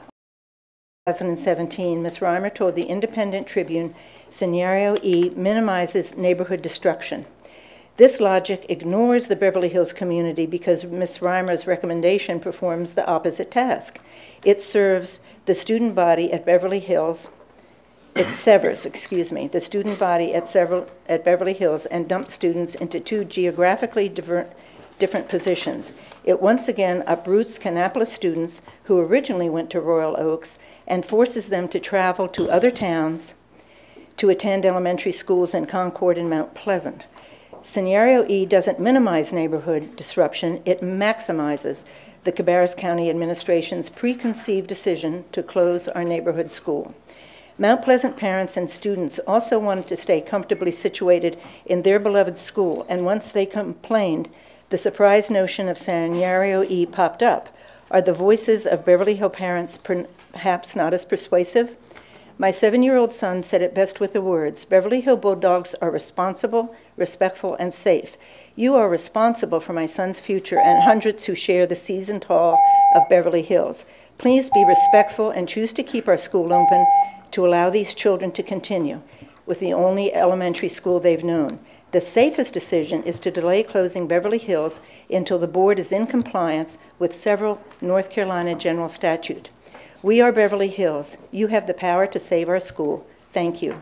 In twenty seventeen, Miz Reimer told the Independent Tribune, Scenario E minimizes neighborhood destruction. This logic ignores the Beverly Hills community because Miz Reimer's recommendation performs the opposite task. It serves the student body at Beverly Hills, it severs, excuse me, the student body at, several, at Beverly Hills and dumps students into two geographically different, different positions. It once again uproots Kannapolis students who originally went to Royal Oaks and forces them to travel to other towns to attend elementary schools in Concord and Mount Pleasant. Scenario E doesn't minimize neighborhood disruption, it maximizes the Cabarrus County Administration's preconceived decision to close our neighborhood school. Mount Pleasant parents and students also wanted to stay comfortably situated in their beloved school, and once they complained, the surprise notion of Scenario E popped up. Are the voices of Beverly Hill parents perhaps not as persuasive? My seven-year-old son said it best with the words, Beverly Hill Bulldogs are responsible, respectful, and safe. You are responsible for my son's future and hundreds who share the seasoned hall of Beverly Hills. Please be respectful and choose to keep our school open to allow these children to continue with the only elementary school they've known. The safest decision is to delay closing Beverly Hills until the board is in compliance with several North Carolina general statute. We are Beverly Hills. You have the power to save our school. Thank you.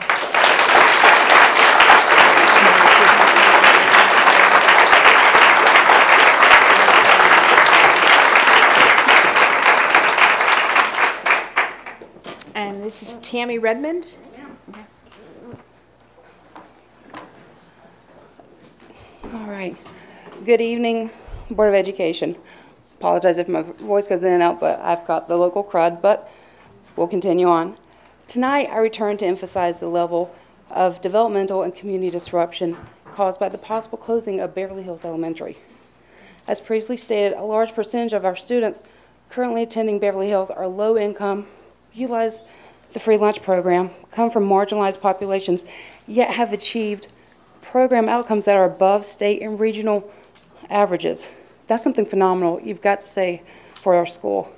And this is Tammy Redmond. All right. Good evening, Board of Education. Apologize if my voice goes in and out, but I've got the local crud, but we'll continue on. Tonight, I return to emphasize the level of developmental and community disruption caused by the possible closing of Beverly Hills Elementary. As previously stated, a large percentage of our students currently attending Beverly Hills are low income, utilize the free lunch program, come from marginalized populations, yet have achieved program outcomes that are above state and regional averages. That's something phenomenal, you've got to say, for our school.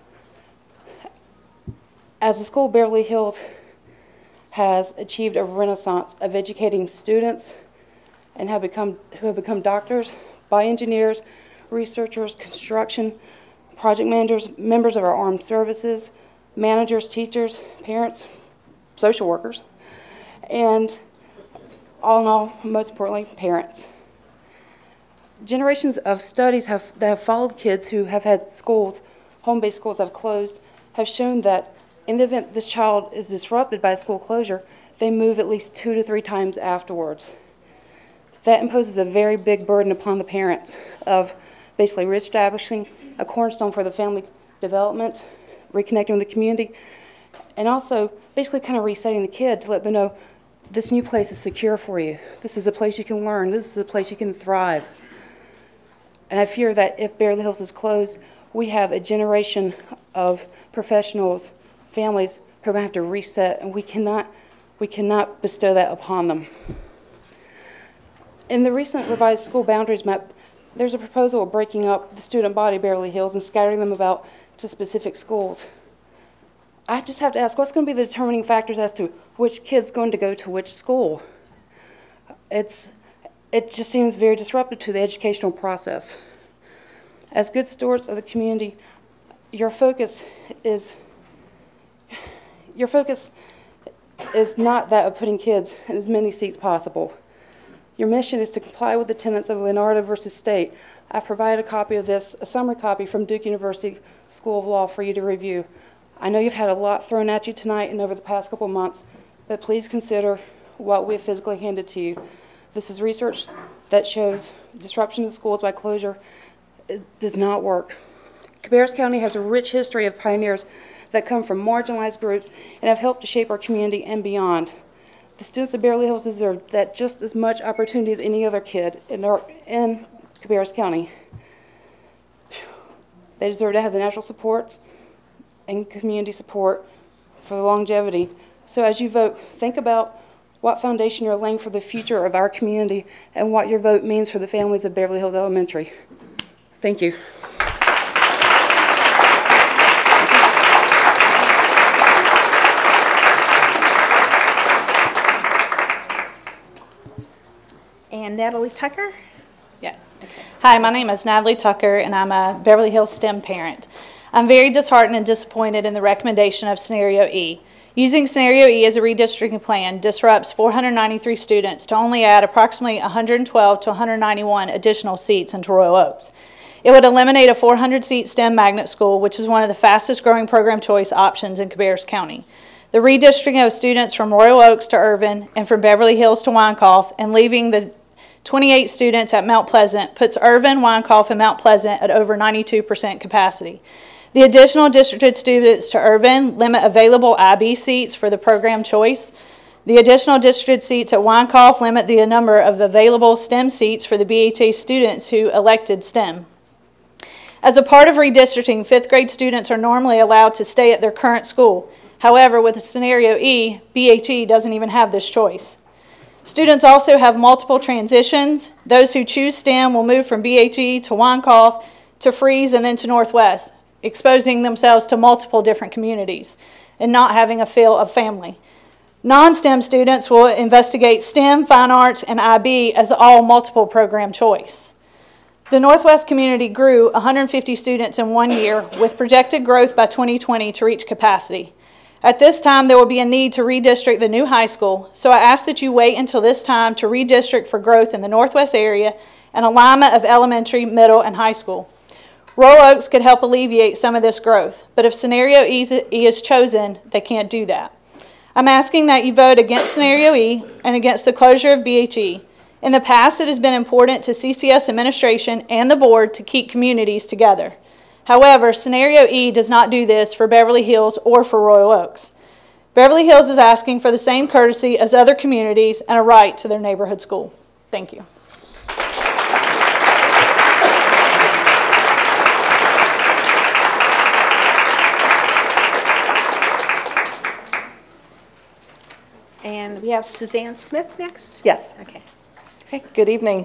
As a school, Beverly Hills has achieved a renaissance of educating students and have become, who have become doctors, bioengineers, researchers, construction, project managers, members of our armed services, managers, teachers, parents, social workers, and all in all, most importantly, parents. Generations of studies have, that have followed kids who have had schools, home-based schools have closed, have shown that in the event this child is disrupted by a school closure, they move at least two to three times afterwards. That imposes a very big burden upon the parents of basically reestablishing a cornerstone for the family development, reconnecting with the community, and also basically kind of resetting the kid to let them know this new place is secure for you. This is a place you can learn. This is a place you can thrive. And I fear that if Beverly Hills is closed, we have a generation of professionals, families who are going to have to reset, and we cannot, we cannot bestow that upon them. In the recent revised school boundaries map, there's a proposal of breaking up the student body of Beverly Hills and scattering them about to specific schools. I just have to ask, what's going to be the determining factors as to which kid's going to go to which school? It's, it just seems very disruptive to the educational process. As good stewards of the community, your focus is, your focus is not that of putting kids in as many seats possible. Your mission is to comply with the tenets of Leonardo versus State. I provided a copy of this, a summary copy from Duke University School of Law for you to review. I know you've had a lot thrown at you tonight and over the past couple months, but please consider what we've physically handed to you. This is research that shows disruption of schools by closure it does not work. Cabarrus County has a rich history of pioneers that come from marginalized groups and have helped to shape our community and beyond. The students of Beverly Hills deserve that just as much opportunity as any other kid in, our, in Cabarrus County. They deserve to have the natural supports and community support for the longevity. So as you vote, think about what foundation you're laying for the future of our community and what your vote means for the families of Beverly Hills Elementary. Thank you. And Natalie Tucker? Yes. Hi, my name is Natalie Tucker, and I'm a Beverly Hills STEM parent. I'm very disheartened and disappointed in the recommendation of Scenario E. Using Scenario E as a redistricting plan disrupts four hundred ninety-three students to only add approximately one hundred twelve to one hundred ninety-one additional seats into Royal Oaks. It would eliminate a four hundred seat STEM magnet school, which is one of the fastest growing program choice options in Cabarrus County. The redistricting of students from Royal Oaks to Irvin and from Beverly Hills to Wynkoff and leaving the twenty-eight students at Mount Pleasant puts Irvin, Wynkoff, and Mount Pleasant at over ninety-two percent capacity. The additional districted students to Irvin limit available I B seats for the program choice. The additional districted seats at Wynkoff limit the number of available STEM seats for the B H A students who elected STEM. As a part of redistricting, fifth grade students are normally allowed to stay at their current school. However, with Scenario E, B H E doesn't even have this choice. Students also have multiple transitions. Those who choose STEM will move from B H E to Wynkoff to Freeze and then to Northwest, exposing themselves to multiple different communities and not having a feel of family. Non-STEM students will investigate STEM, fine arts, and I B as all multiple program choice. The Northwest community grew one hundred fifty students in one year with projected growth by twenty twenty to reach capacity. At this time, there will be a need to redistrict the new high school, so I ask that you wait until this time to redistrict for growth in the Northwest area and alignment of elementary, middle, and high school. Royal Oaks could help alleviate some of this growth, but if Scenario E is chosen, they can't do that. I'm asking that you vote against Scenario E and against the closure of B H E. In the past, it has been important to C C S administration and the board to keep communities together. However, Scenario E does not do this for Beverly Hills or for Royal Oaks. Beverly Hills is asking for the same courtesy as other communities and a right to their neighborhood school. Thank you. And we have Suzanne Smith next? Yes. Okay. Okay, good evening.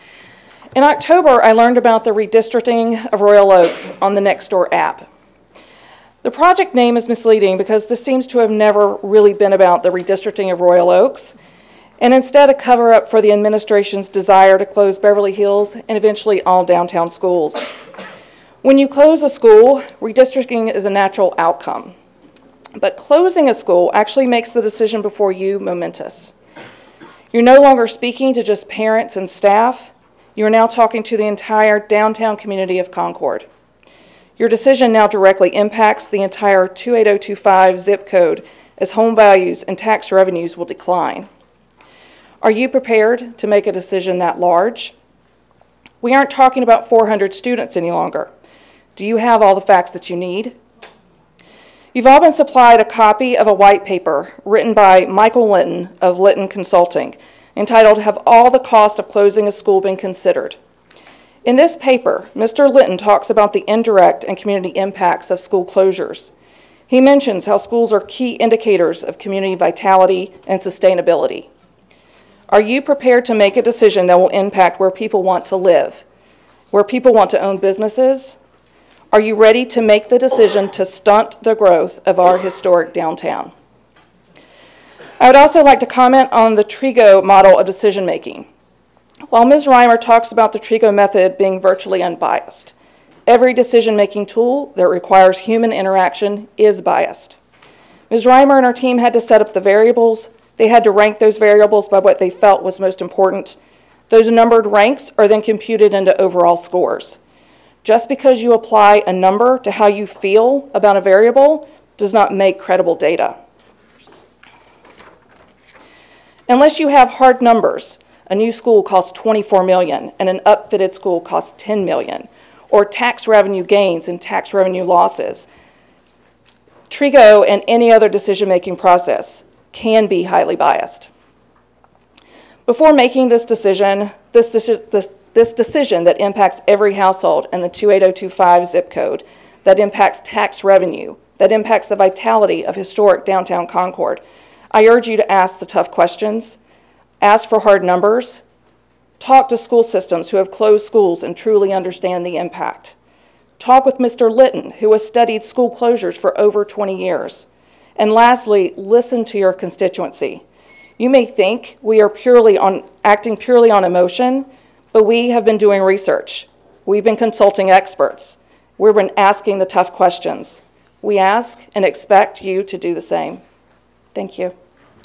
In October, I learned about the redistricting of Royal Oaks on the Nextdoor app. The project name is misleading because this seems to have never really been about the redistricting of Royal Oaks, and instead a cover-up for the administration's desire to close Beverly Hills and eventually all downtown schools. When you close a school, redistricting is a natural outcome. But closing a school actually makes the decision before you momentous. You're no longer speaking to just parents and staff. You're now talking to the entire downtown community of Concord. Your decision now directly impacts the entire two eight zero two five zip code as home values and tax revenues will decline. Are you prepared to make a decision that large? We aren't talking about four hundred students any longer. Do you have all the facts that you need? You've all been supplied a copy of a white paper written by Michael Linton of Linton Consulting, entitled, "Have All the Cost of Closing a School Been Considered?" In this paper, Mister Linton talks about the indirect and community impacts of school closures. He mentions how schools are key indicators of community vitality and sustainability. Are you prepared to make a decision that will impact where people want to live, where people want to own businesses? Are you ready to make the decision to stunt the growth of our historic downtown? I would also like to comment on the Trigo model of decision-making. While Miz Reimer talks about the Trigo method being virtually unbiased, every decision-making tool that requires human interaction is biased. Miz Reimer and her team had to set up the variables. They had to rank those variables by what they felt was most important. Those numbered ranks are then computed into overall scores. Just because you apply a number to how you feel about a variable does not make credible data. Unless you have hard numbers, a new school costs twenty-four million dollars and an upfitted school costs ten million dollars, or tax revenue gains and tax revenue losses. Trigo and any other decision-making process can be highly biased. Before making this decision, this, this, this decision that impacts every household in the two eight zero two five zip code, that impacts tax revenue, that impacts the vitality of historic downtown Concord, I urge you to ask the tough questions, ask for hard numbers, talk to school systems who have closed schools and truly understand the impact. Talk with Mister Litton, who has studied school closures for over twenty years. And lastly, listen to your constituency. You may think we are purely on, acting purely on emotion, but we have been doing research. We've been consulting experts. We've been asking the tough questions. We ask and expect you to do the same. Thank you.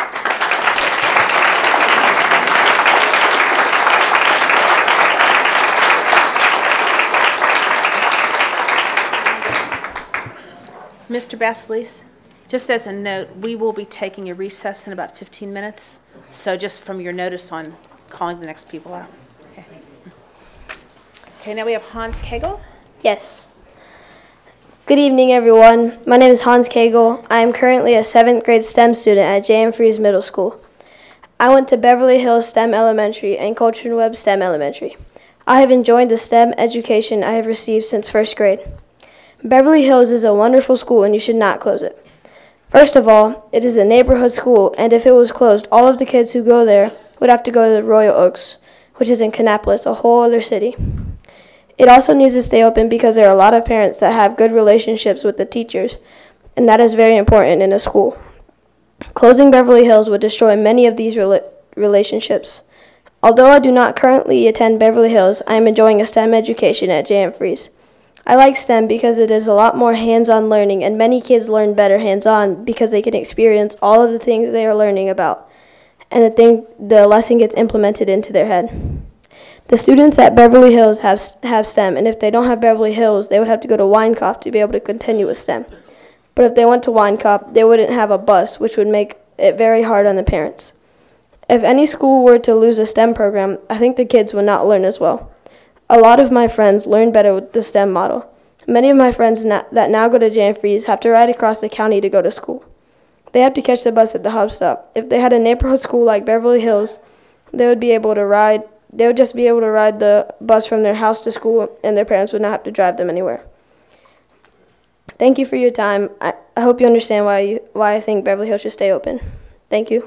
Mister Basleys, just as a note, we will be taking a recess in about fifteen minutes. So just from your notice on calling the next people out. Okay, okay now we have Hans Kegel. Yes. Good evening, everyone. My name is Hans Kegel. I am currently a seventh grade STEM student at J M Freeze Middle School. I went to Beverly Hills STEM Elementary and Culture and Webb STEM Elementary. I have enjoyed the STEM education I have received since first grade. Beverly Hills is a wonderful school and you should not close it. First of all, it is a neighborhood school, and if it was closed, all of the kids who go there would have to go to Royal Oaks, which is in Kannapolis, a whole other city. It also needs to stay open because there are a lot of parents that have good relationships with the teachers, and that is very important in a school. Closing Beverly Hills would destroy many of these rela relationships. Although I do not currently attend Beverly Hills, I am enjoying a STEM education at Janfries. I like STEM because it is a lot more hands-on learning, and many kids learn better hands-on because they can experience all of the things they are learning about, and the, thing, the lesson gets implemented into their head. The students at Beverly Hills have, have STEM, and if they don't have Beverly Hills, they would have to go to Weinkauf to be able to continue with STEM. But if they went to Weinkauf, they wouldn't have a bus, which would make it very hard on the parents. If any school were to lose a STEM program, I think the kids would not learn as well. A lot of my friends learn better with the STEM model. Many of my friends na that now go to Janfries have to ride across the county to go to school. They have to catch the bus at the hub stop. If they had a neighborhood school like Beverly Hills, they would be able to ride, they would just be able to ride the bus from their house to school, and their parents would not have to drive them anywhere. Thank you for your time. I, I hope you understand why, you, why I think Beverly Hills should stay open. Thank you.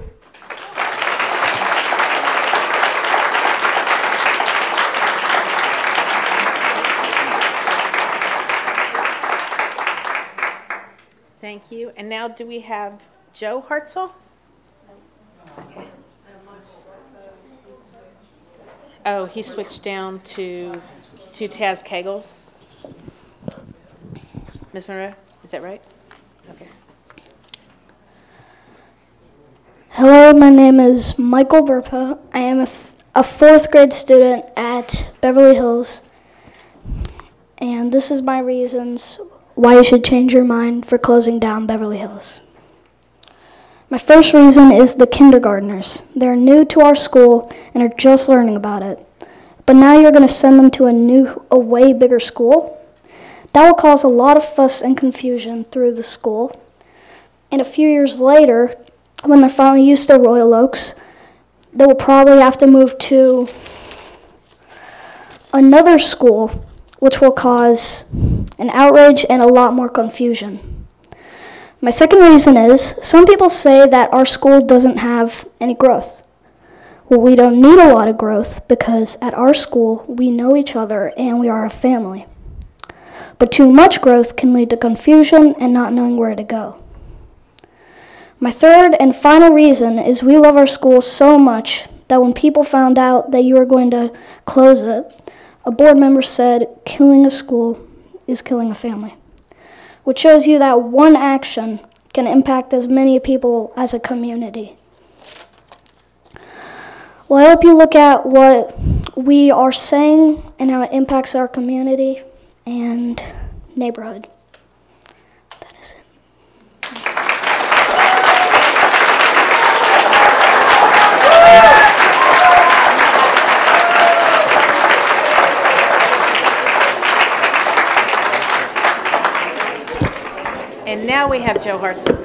Thank you. And now do we have Joe Hartzell? Okay. Oh, he switched down to, to Taz Kegels. Miz Monroe, is that right? Okay. Hello, my name is Michael Burpa. I am a, th a fourth grade student at Beverly Hills, and this is my reasons why you should change your mind for closing down Beverly Hills. My first reason is the kindergartners. They're new to our school and are just learning about it. But now you're going to send them to a new, a way bigger school. That will cause a lot of fuss and confusion through the school. And a few years later, when they're finally used to Royal Oaks, they will probably have to move to another school, which will cause an outrage and a lot more confusion. My second reason is, some people say that our school doesn't have any growth. Well, we don't need a lot of growth because at our school, we know each other and we are a family. But too much growth can lead to confusion and not knowing where to go. My third and final reason is we love our school so much that when people found out that you were going to close it, a board member said, killing a school is killing a family, which shows you that one action can impact as many people as a community. Well, I hope you look at what we are saying and how it impacts our community and neighborhood. That is it. And now we have Joe Hartzell.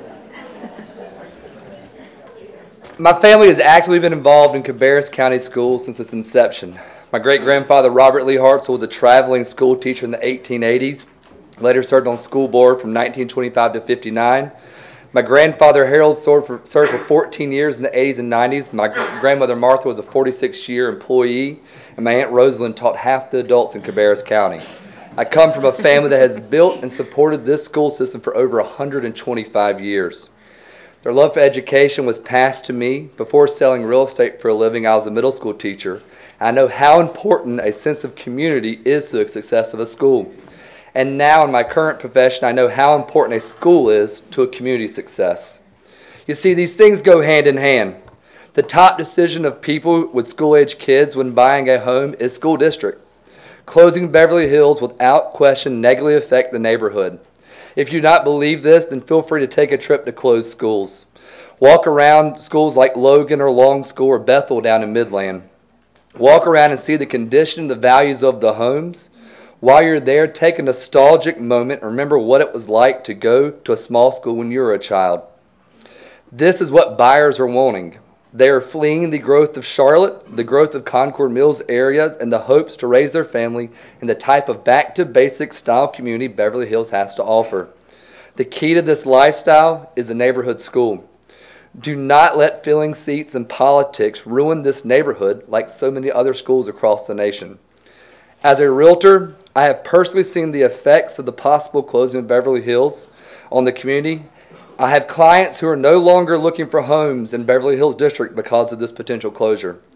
My family has actively been involved in Cabarrus County Schools since its inception. My great-grandfather, Robert Lee Hartzell, was a traveling school teacher in the eighteen eighties, later served on school board from nineteen twenty-five to fifty-nine. My grandfather, Harold, served for, served for fourteen years in the eighties and nineties. My grandmother, Martha, was a forty-six year employee, and my Aunt Rosalind taught half the adults in Cabarrus County. I come from a family that has built and supported this school system for over one hundred twenty-five years. Their love for education was passed to me. Before selling real estate for a living, I was a middle school teacher. I know how important a sense of community is to the success of a school. And now in my current profession, I know how important a school is to a community's success. You see, these things go hand in hand. The top decision of people with school-age kids when buying a home is school district. Closing Beverly Hills without question negatively affect the neighborhood. If you do not believe this, then feel free to take a trip to closed schools. Walk around schools like Logan or Long School or Bethel down in Midland. Walk around and see the condition and the values of the homes. While you're there, take a nostalgic moment and remember what it was like to go to a small school when you were a child. This is what buyers are wanting. They are fleeing the growth of Charlotte, the growth of Concord Mills areas, and the hopes to raise their family in the type of back-to-basics style community Beverly Hills has to offer. The key to this lifestyle is a neighborhood school. Do not let filling seats and politics ruin this neighborhood like so many other schools across the nation. As a realtor, I have personally seen the effects of the possible closing of Beverly Hills on the community. I have clients who are no longer looking for homes in Beverly Hills District because of this potential closure.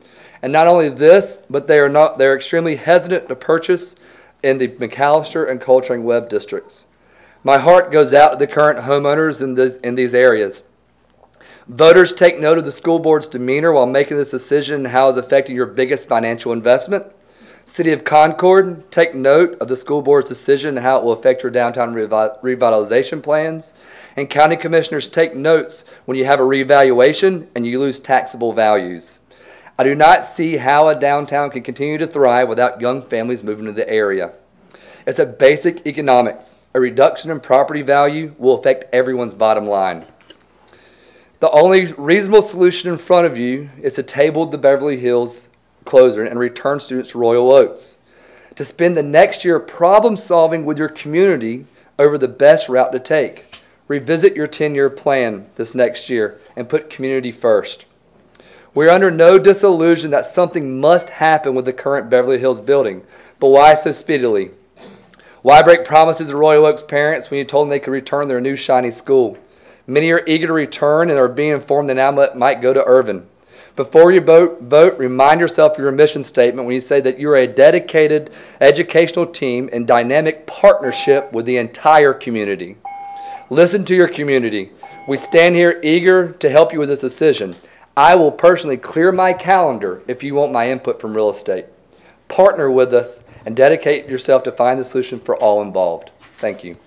And not only this, but they are not, they're extremely hesitant to purchase in the McAllister and Coltrane Webb districts. My heart goes out to the current homeowners in, this, in these areas. Voters, take note of the school board's demeanor while making this decision and how it's affecting your biggest financial investment. City of Concord, take note of the school board's decision and how it will affect your downtown revi revitalization plans. And county commissioners, take notes when you have a revaluation and you lose taxable values. I do not see how a downtown can continue to thrive without young families moving to the area. It's a basic economics. A reduction in property value will affect everyone's bottom line. The only reasonable solution in front of you is to table the Beverly Hills closure and return students to Royal Oaks. To spend the next year problem solving with your community over the best route to take. Revisit your ten-year plan this next year and put community first. We are under no disillusion that something must happen with the current Beverly Hills building, but why so speedily? Why break promises to Royal Oaks parents when you told them they could return their new shiny school? Many are eager to return and are being informed they now might go to Irvin. Before you vote, vote, remind yourself of your mission statement when you say that you are a dedicated educational team in dynamic partnership with the entire community. Listen to your community. We stand here eager to help you with this decision. I will personally clear my calendar if you want my input from real estate. Partner with us and dedicate yourself to find the solution for all involved. Thank you.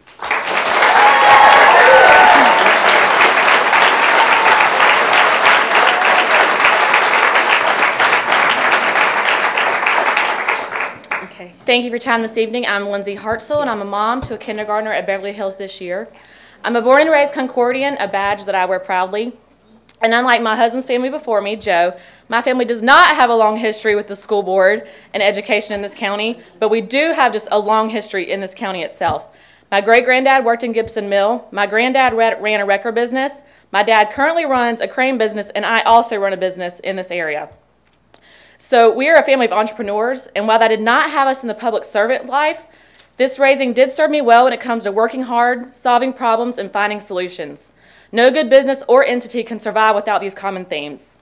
Okay. Thank you for your time this evening. I'm Lindsay Hartzell, and I'm a mom to a kindergartner at Beverly Hills this year. I'm a born and raised Concordian, a badge that I wear proudly. And unlike my husband's family before me, Joe, my family does not have a long history with the school board and education in this county, but we do have just a long history in this county itself. My great-granddad worked in Gibson Mill. My granddad ran a wrecker business. My dad currently runs a crane business, and I also run a business in this area. So we are a family of entrepreneurs, and while that did not have us in the public servant life, this raising did serve me well when it comes to working hard, solving problems, and finding solutions. No good business or entity can survive without these common themes.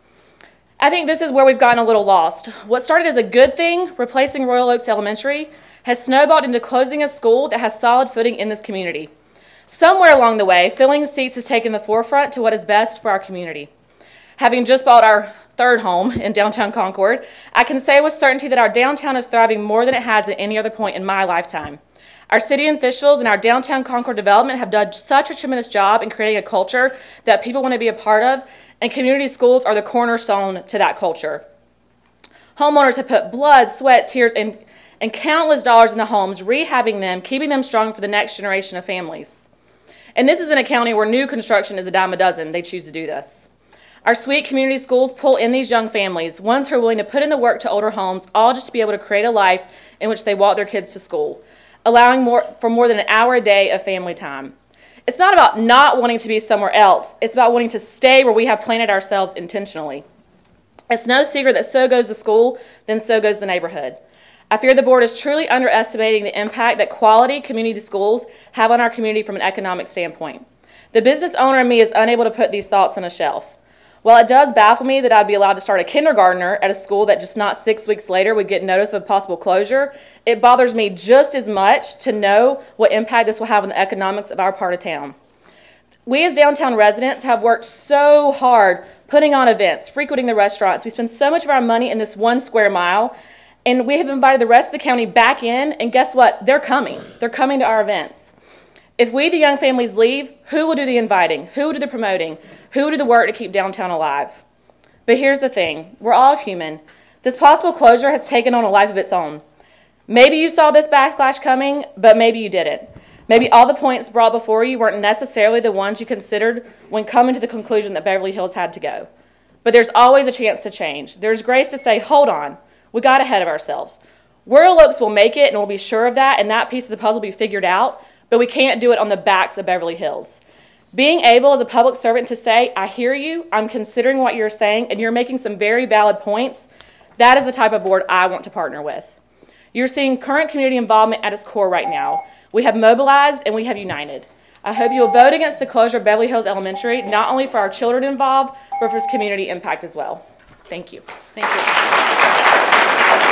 I think this is where we've gotten a little lost. What started as a good thing, replacing Royal Oaks Elementary, has snowballed into closing a school that has solid footing in this community. Somewhere along the way, filling seats has taken the forefront to what is best for our community. Having just bought our third home in downtown Concord, I can say with certainty that our downtown is thriving more than it has at any other point in my lifetime. Our city officials and our downtown Concord development have done such a tremendous job in creating a culture that people want to be a part of, and community schools are the cornerstone to that culture. Homeowners have put blood, sweat, tears, and, and countless dollars into homes, rehabbing them, keeping them strong for the next generation of families. And this is in a county where new construction is a dime a dozen. They choose to do this. Our sweet community schools pull in these young families, ones who are willing to put in the work to older homes, all just to be able to create a life in which they walk their kids to school, allowing more, for more than an hour a day of family time. It's not about not wanting to be somewhere else. It's about wanting to stay where we have planted ourselves intentionally. It's no secret that so goes the school, then so goes the neighborhood. I fear the board is truly underestimating the impact that quality community schools have on our community from an economic standpoint. The business owner in me is unable to put these thoughts on a shelf. While it does baffle me that I'd be allowed to start a kindergartner at a school that just not six weeks later would get notice of possible closure, it bothers me just as much to know what impact this will have on the economics of our part of town. We as downtown residents have worked so hard putting on events, frequenting the restaurants. We spend so much of our money in this one square mile, and we have invited the rest of the county back in, and guess what? They're coming. They're coming to our events. If we, the young families, leave, who will do the inviting? Who will do the promoting? Who will do the work to keep downtown alive? But here's the thing. We're all human. This possible closure has taken on a life of its own. Maybe you saw this backlash coming, but maybe you didn't. Maybe all the points brought before you weren't necessarily the ones you considered when coming to the conclusion that Beverly Hills had to go. But there's always a chance to change. There's grace to say, hold on, we got ahead of ourselves. Royal Oaks will make it, and we'll be sure of that, and that piece of the puzzle will be figured out, but we can't do it on the backs of Beverly Hills. Being able as a public servant to say, I hear you, I'm considering what you're saying, and you're making some very valid points, that is the type of board I want to partner with. You're seeing current community involvement at its core right now. We have mobilized and we have united. I hope you will vote against the closure of Beverly Hills Elementary, not only for our children involved, but for its community impact as well. Thank you. Thank you.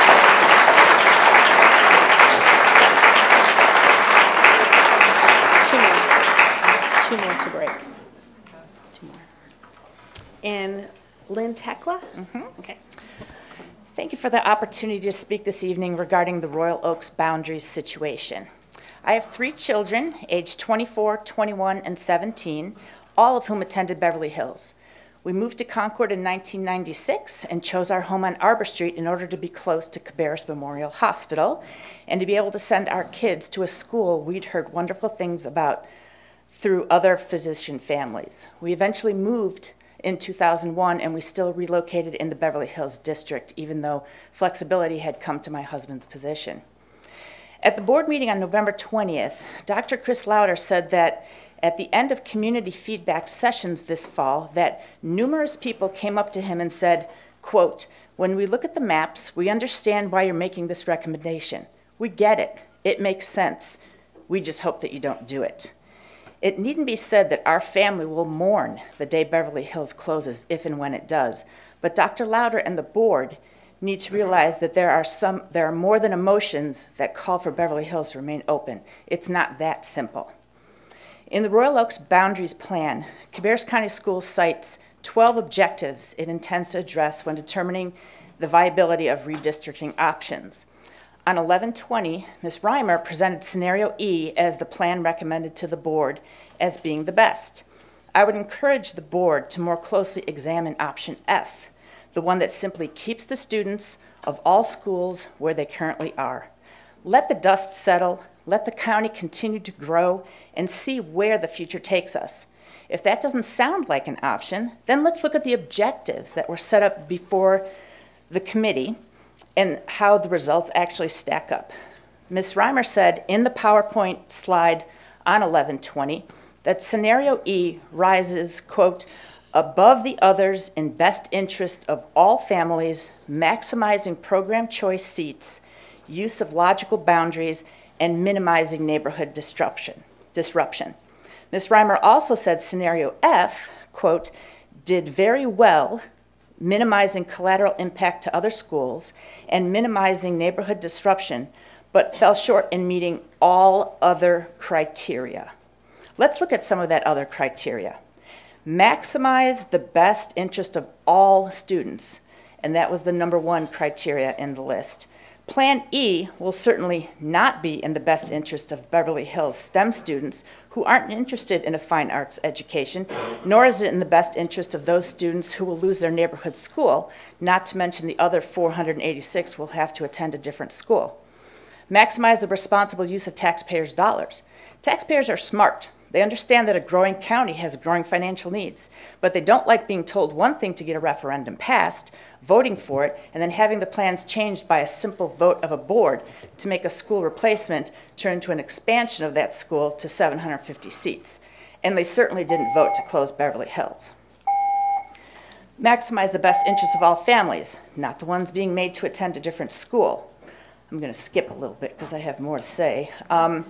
Two more. Two more to break. Two more. And Lynn Tekla? Mm-hmm. Okay. Thank you for the opportunity to speak this evening regarding the Royal Oaks boundaries situation. I have three children, aged twenty-four, twenty-one, and seventeen, all of whom attended Beverly Hills. We moved to Concord in nineteen ninety-six and chose our home on Arbor Street in order to be close to Cabarrus Memorial Hospital and to be able to send our kids to a school we'd heard wonderful things about through other physician families. We eventually moved in two thousand one, and we still relocated in the Beverly Hills district, even though flexibility had come to my husband's position. At the board meeting on November twentieth, Doctor Chris Lauder said that at the end of community feedback sessions this fall, that numerous people came up to him and said, quote, "When we look at the maps, we understand why you're making this recommendation. We get it. It makes sense. We just hope that you don't do it." It needn't be said that our family will mourn the day Beverly Hills closes, if and when it does. But Doctor Lauder and the board need to realize that there are some, there are more than emotions that call for Beverly Hills to remain open. It's not that simple. In the Royal Oaks Boundaries Plan, Cabarrus County Schools cites twelve objectives it intends to address when determining the viability of redistricting options. On eleven twenty, Miz Reimer presented Scenario E as the plan recommended to the board as being the best. I would encourage the board to more closely examine option F, the one that simply keeps the students of all schools where they currently are. Let the dust settle, let the county continue to grow, and see where the future takes us. If that doesn't sound like an option, then let's look at the objectives that were set up before the committee and how the results actually stack up. Miz Reimer said in the PowerPoint slide on eleven twenty that Scenario E rises, quote, above the others in best interest of all families, maximizing program choice seats, use of logical boundaries, and minimizing neighborhood disruption. disruption. Miz Reimer also said Scenario F, quote, did very well minimizing collateral impact to other schools and minimizing neighborhood disruption, but fell short in meeting all other criteria. Let's look at some of that other criteria. Maximize the best interest of all students, and that was the number one criteria in the list. Plan E will certainly not be in the best interest of Beverly Hills STEM students who aren't interested in a fine arts education, nor is it in the best interest of those students who will lose their neighborhood school, not to mention the other four hundred eighty-six will have to attend a different school. Maximize the responsible use of taxpayers' dollars. Taxpayers are smart. They understand that a growing county has growing financial needs, but they don't like being told one thing to get a referendum passed, voting for it, and then having the plans changed by a simple vote of a board to make a school replacement turn into an expansion of that school to seven hundred fifty seats. And they certainly didn't vote to close Beverly Hills. Maximize the best interests of all families, not the ones being made to attend a different school. I'm going to skip a little bit because I have more to say. Um,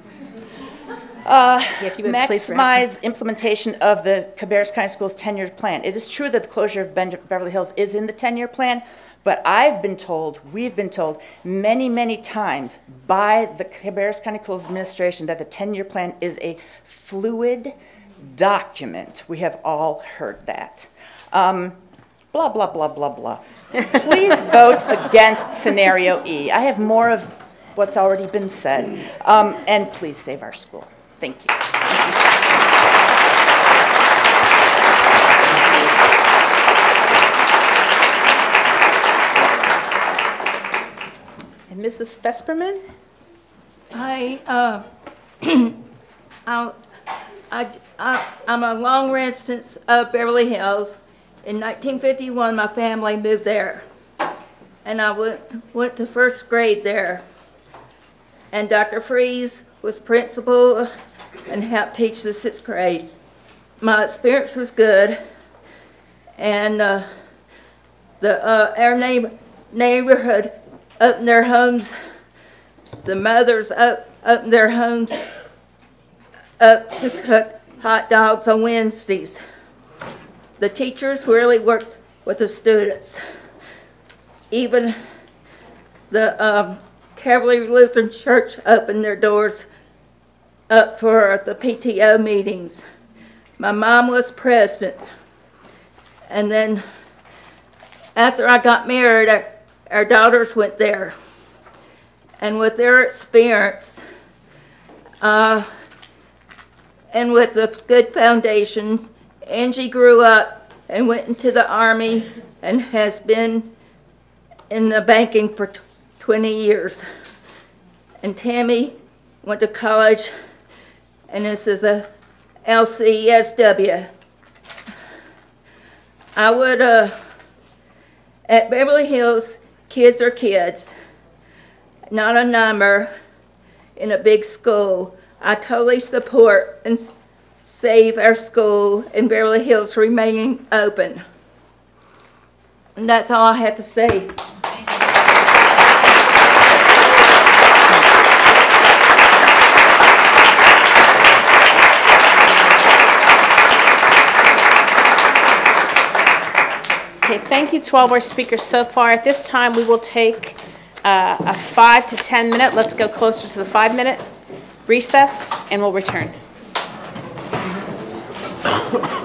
Uh, Yeah, if you would please wrap. maximize implementation of the Cabarrus County Schools ten-year plan. It is true that the closure of Ben- Beverly Hills is in the ten-year plan, but I've been told, we've been told many, many times by the Cabarrus County Schools Administration that the ten-year plan is a fluid document. We have all heard that. Um, blah, blah, blah, blah, blah. Please vote against Scenario E. I have more of what's already been said. Um, and please save our school. Thank you. And Missus Vesperman? Hi, uh, I, I, I, I'm a long resident of Beverly Hills. In nineteen fifty-one, my family moved there, and I went, went to first grade there. And Doctor Freeze was principal and helped teach the sixth grade. My experience was good, and uh, the uh, our neighbor, neighborhood opened their homes. The mothers up, opened their homes up to cook hot dogs on Wednesdays. The teachers really worked with the students. even the um, Calvary Lutheran Church opened their doors up for the P T O meetings. My mom was president. And then after I got married, our, our daughters went there. And with their experience, uh, and with the good foundations, Angie grew up and went into the Army and has been in the banking for twenty years. And Tammy went to college, and this is a L C S W. I would, uh, at Beverly Hills, kids are kids, not a number in a big school. I totally support and save our school in Beverly Hills remaining open. And that's all I have to say. Okay, thank you to all our speakers so far. At this time, we will take uh, a five to ten minute, let's go closer to the five minute recess, and we'll return.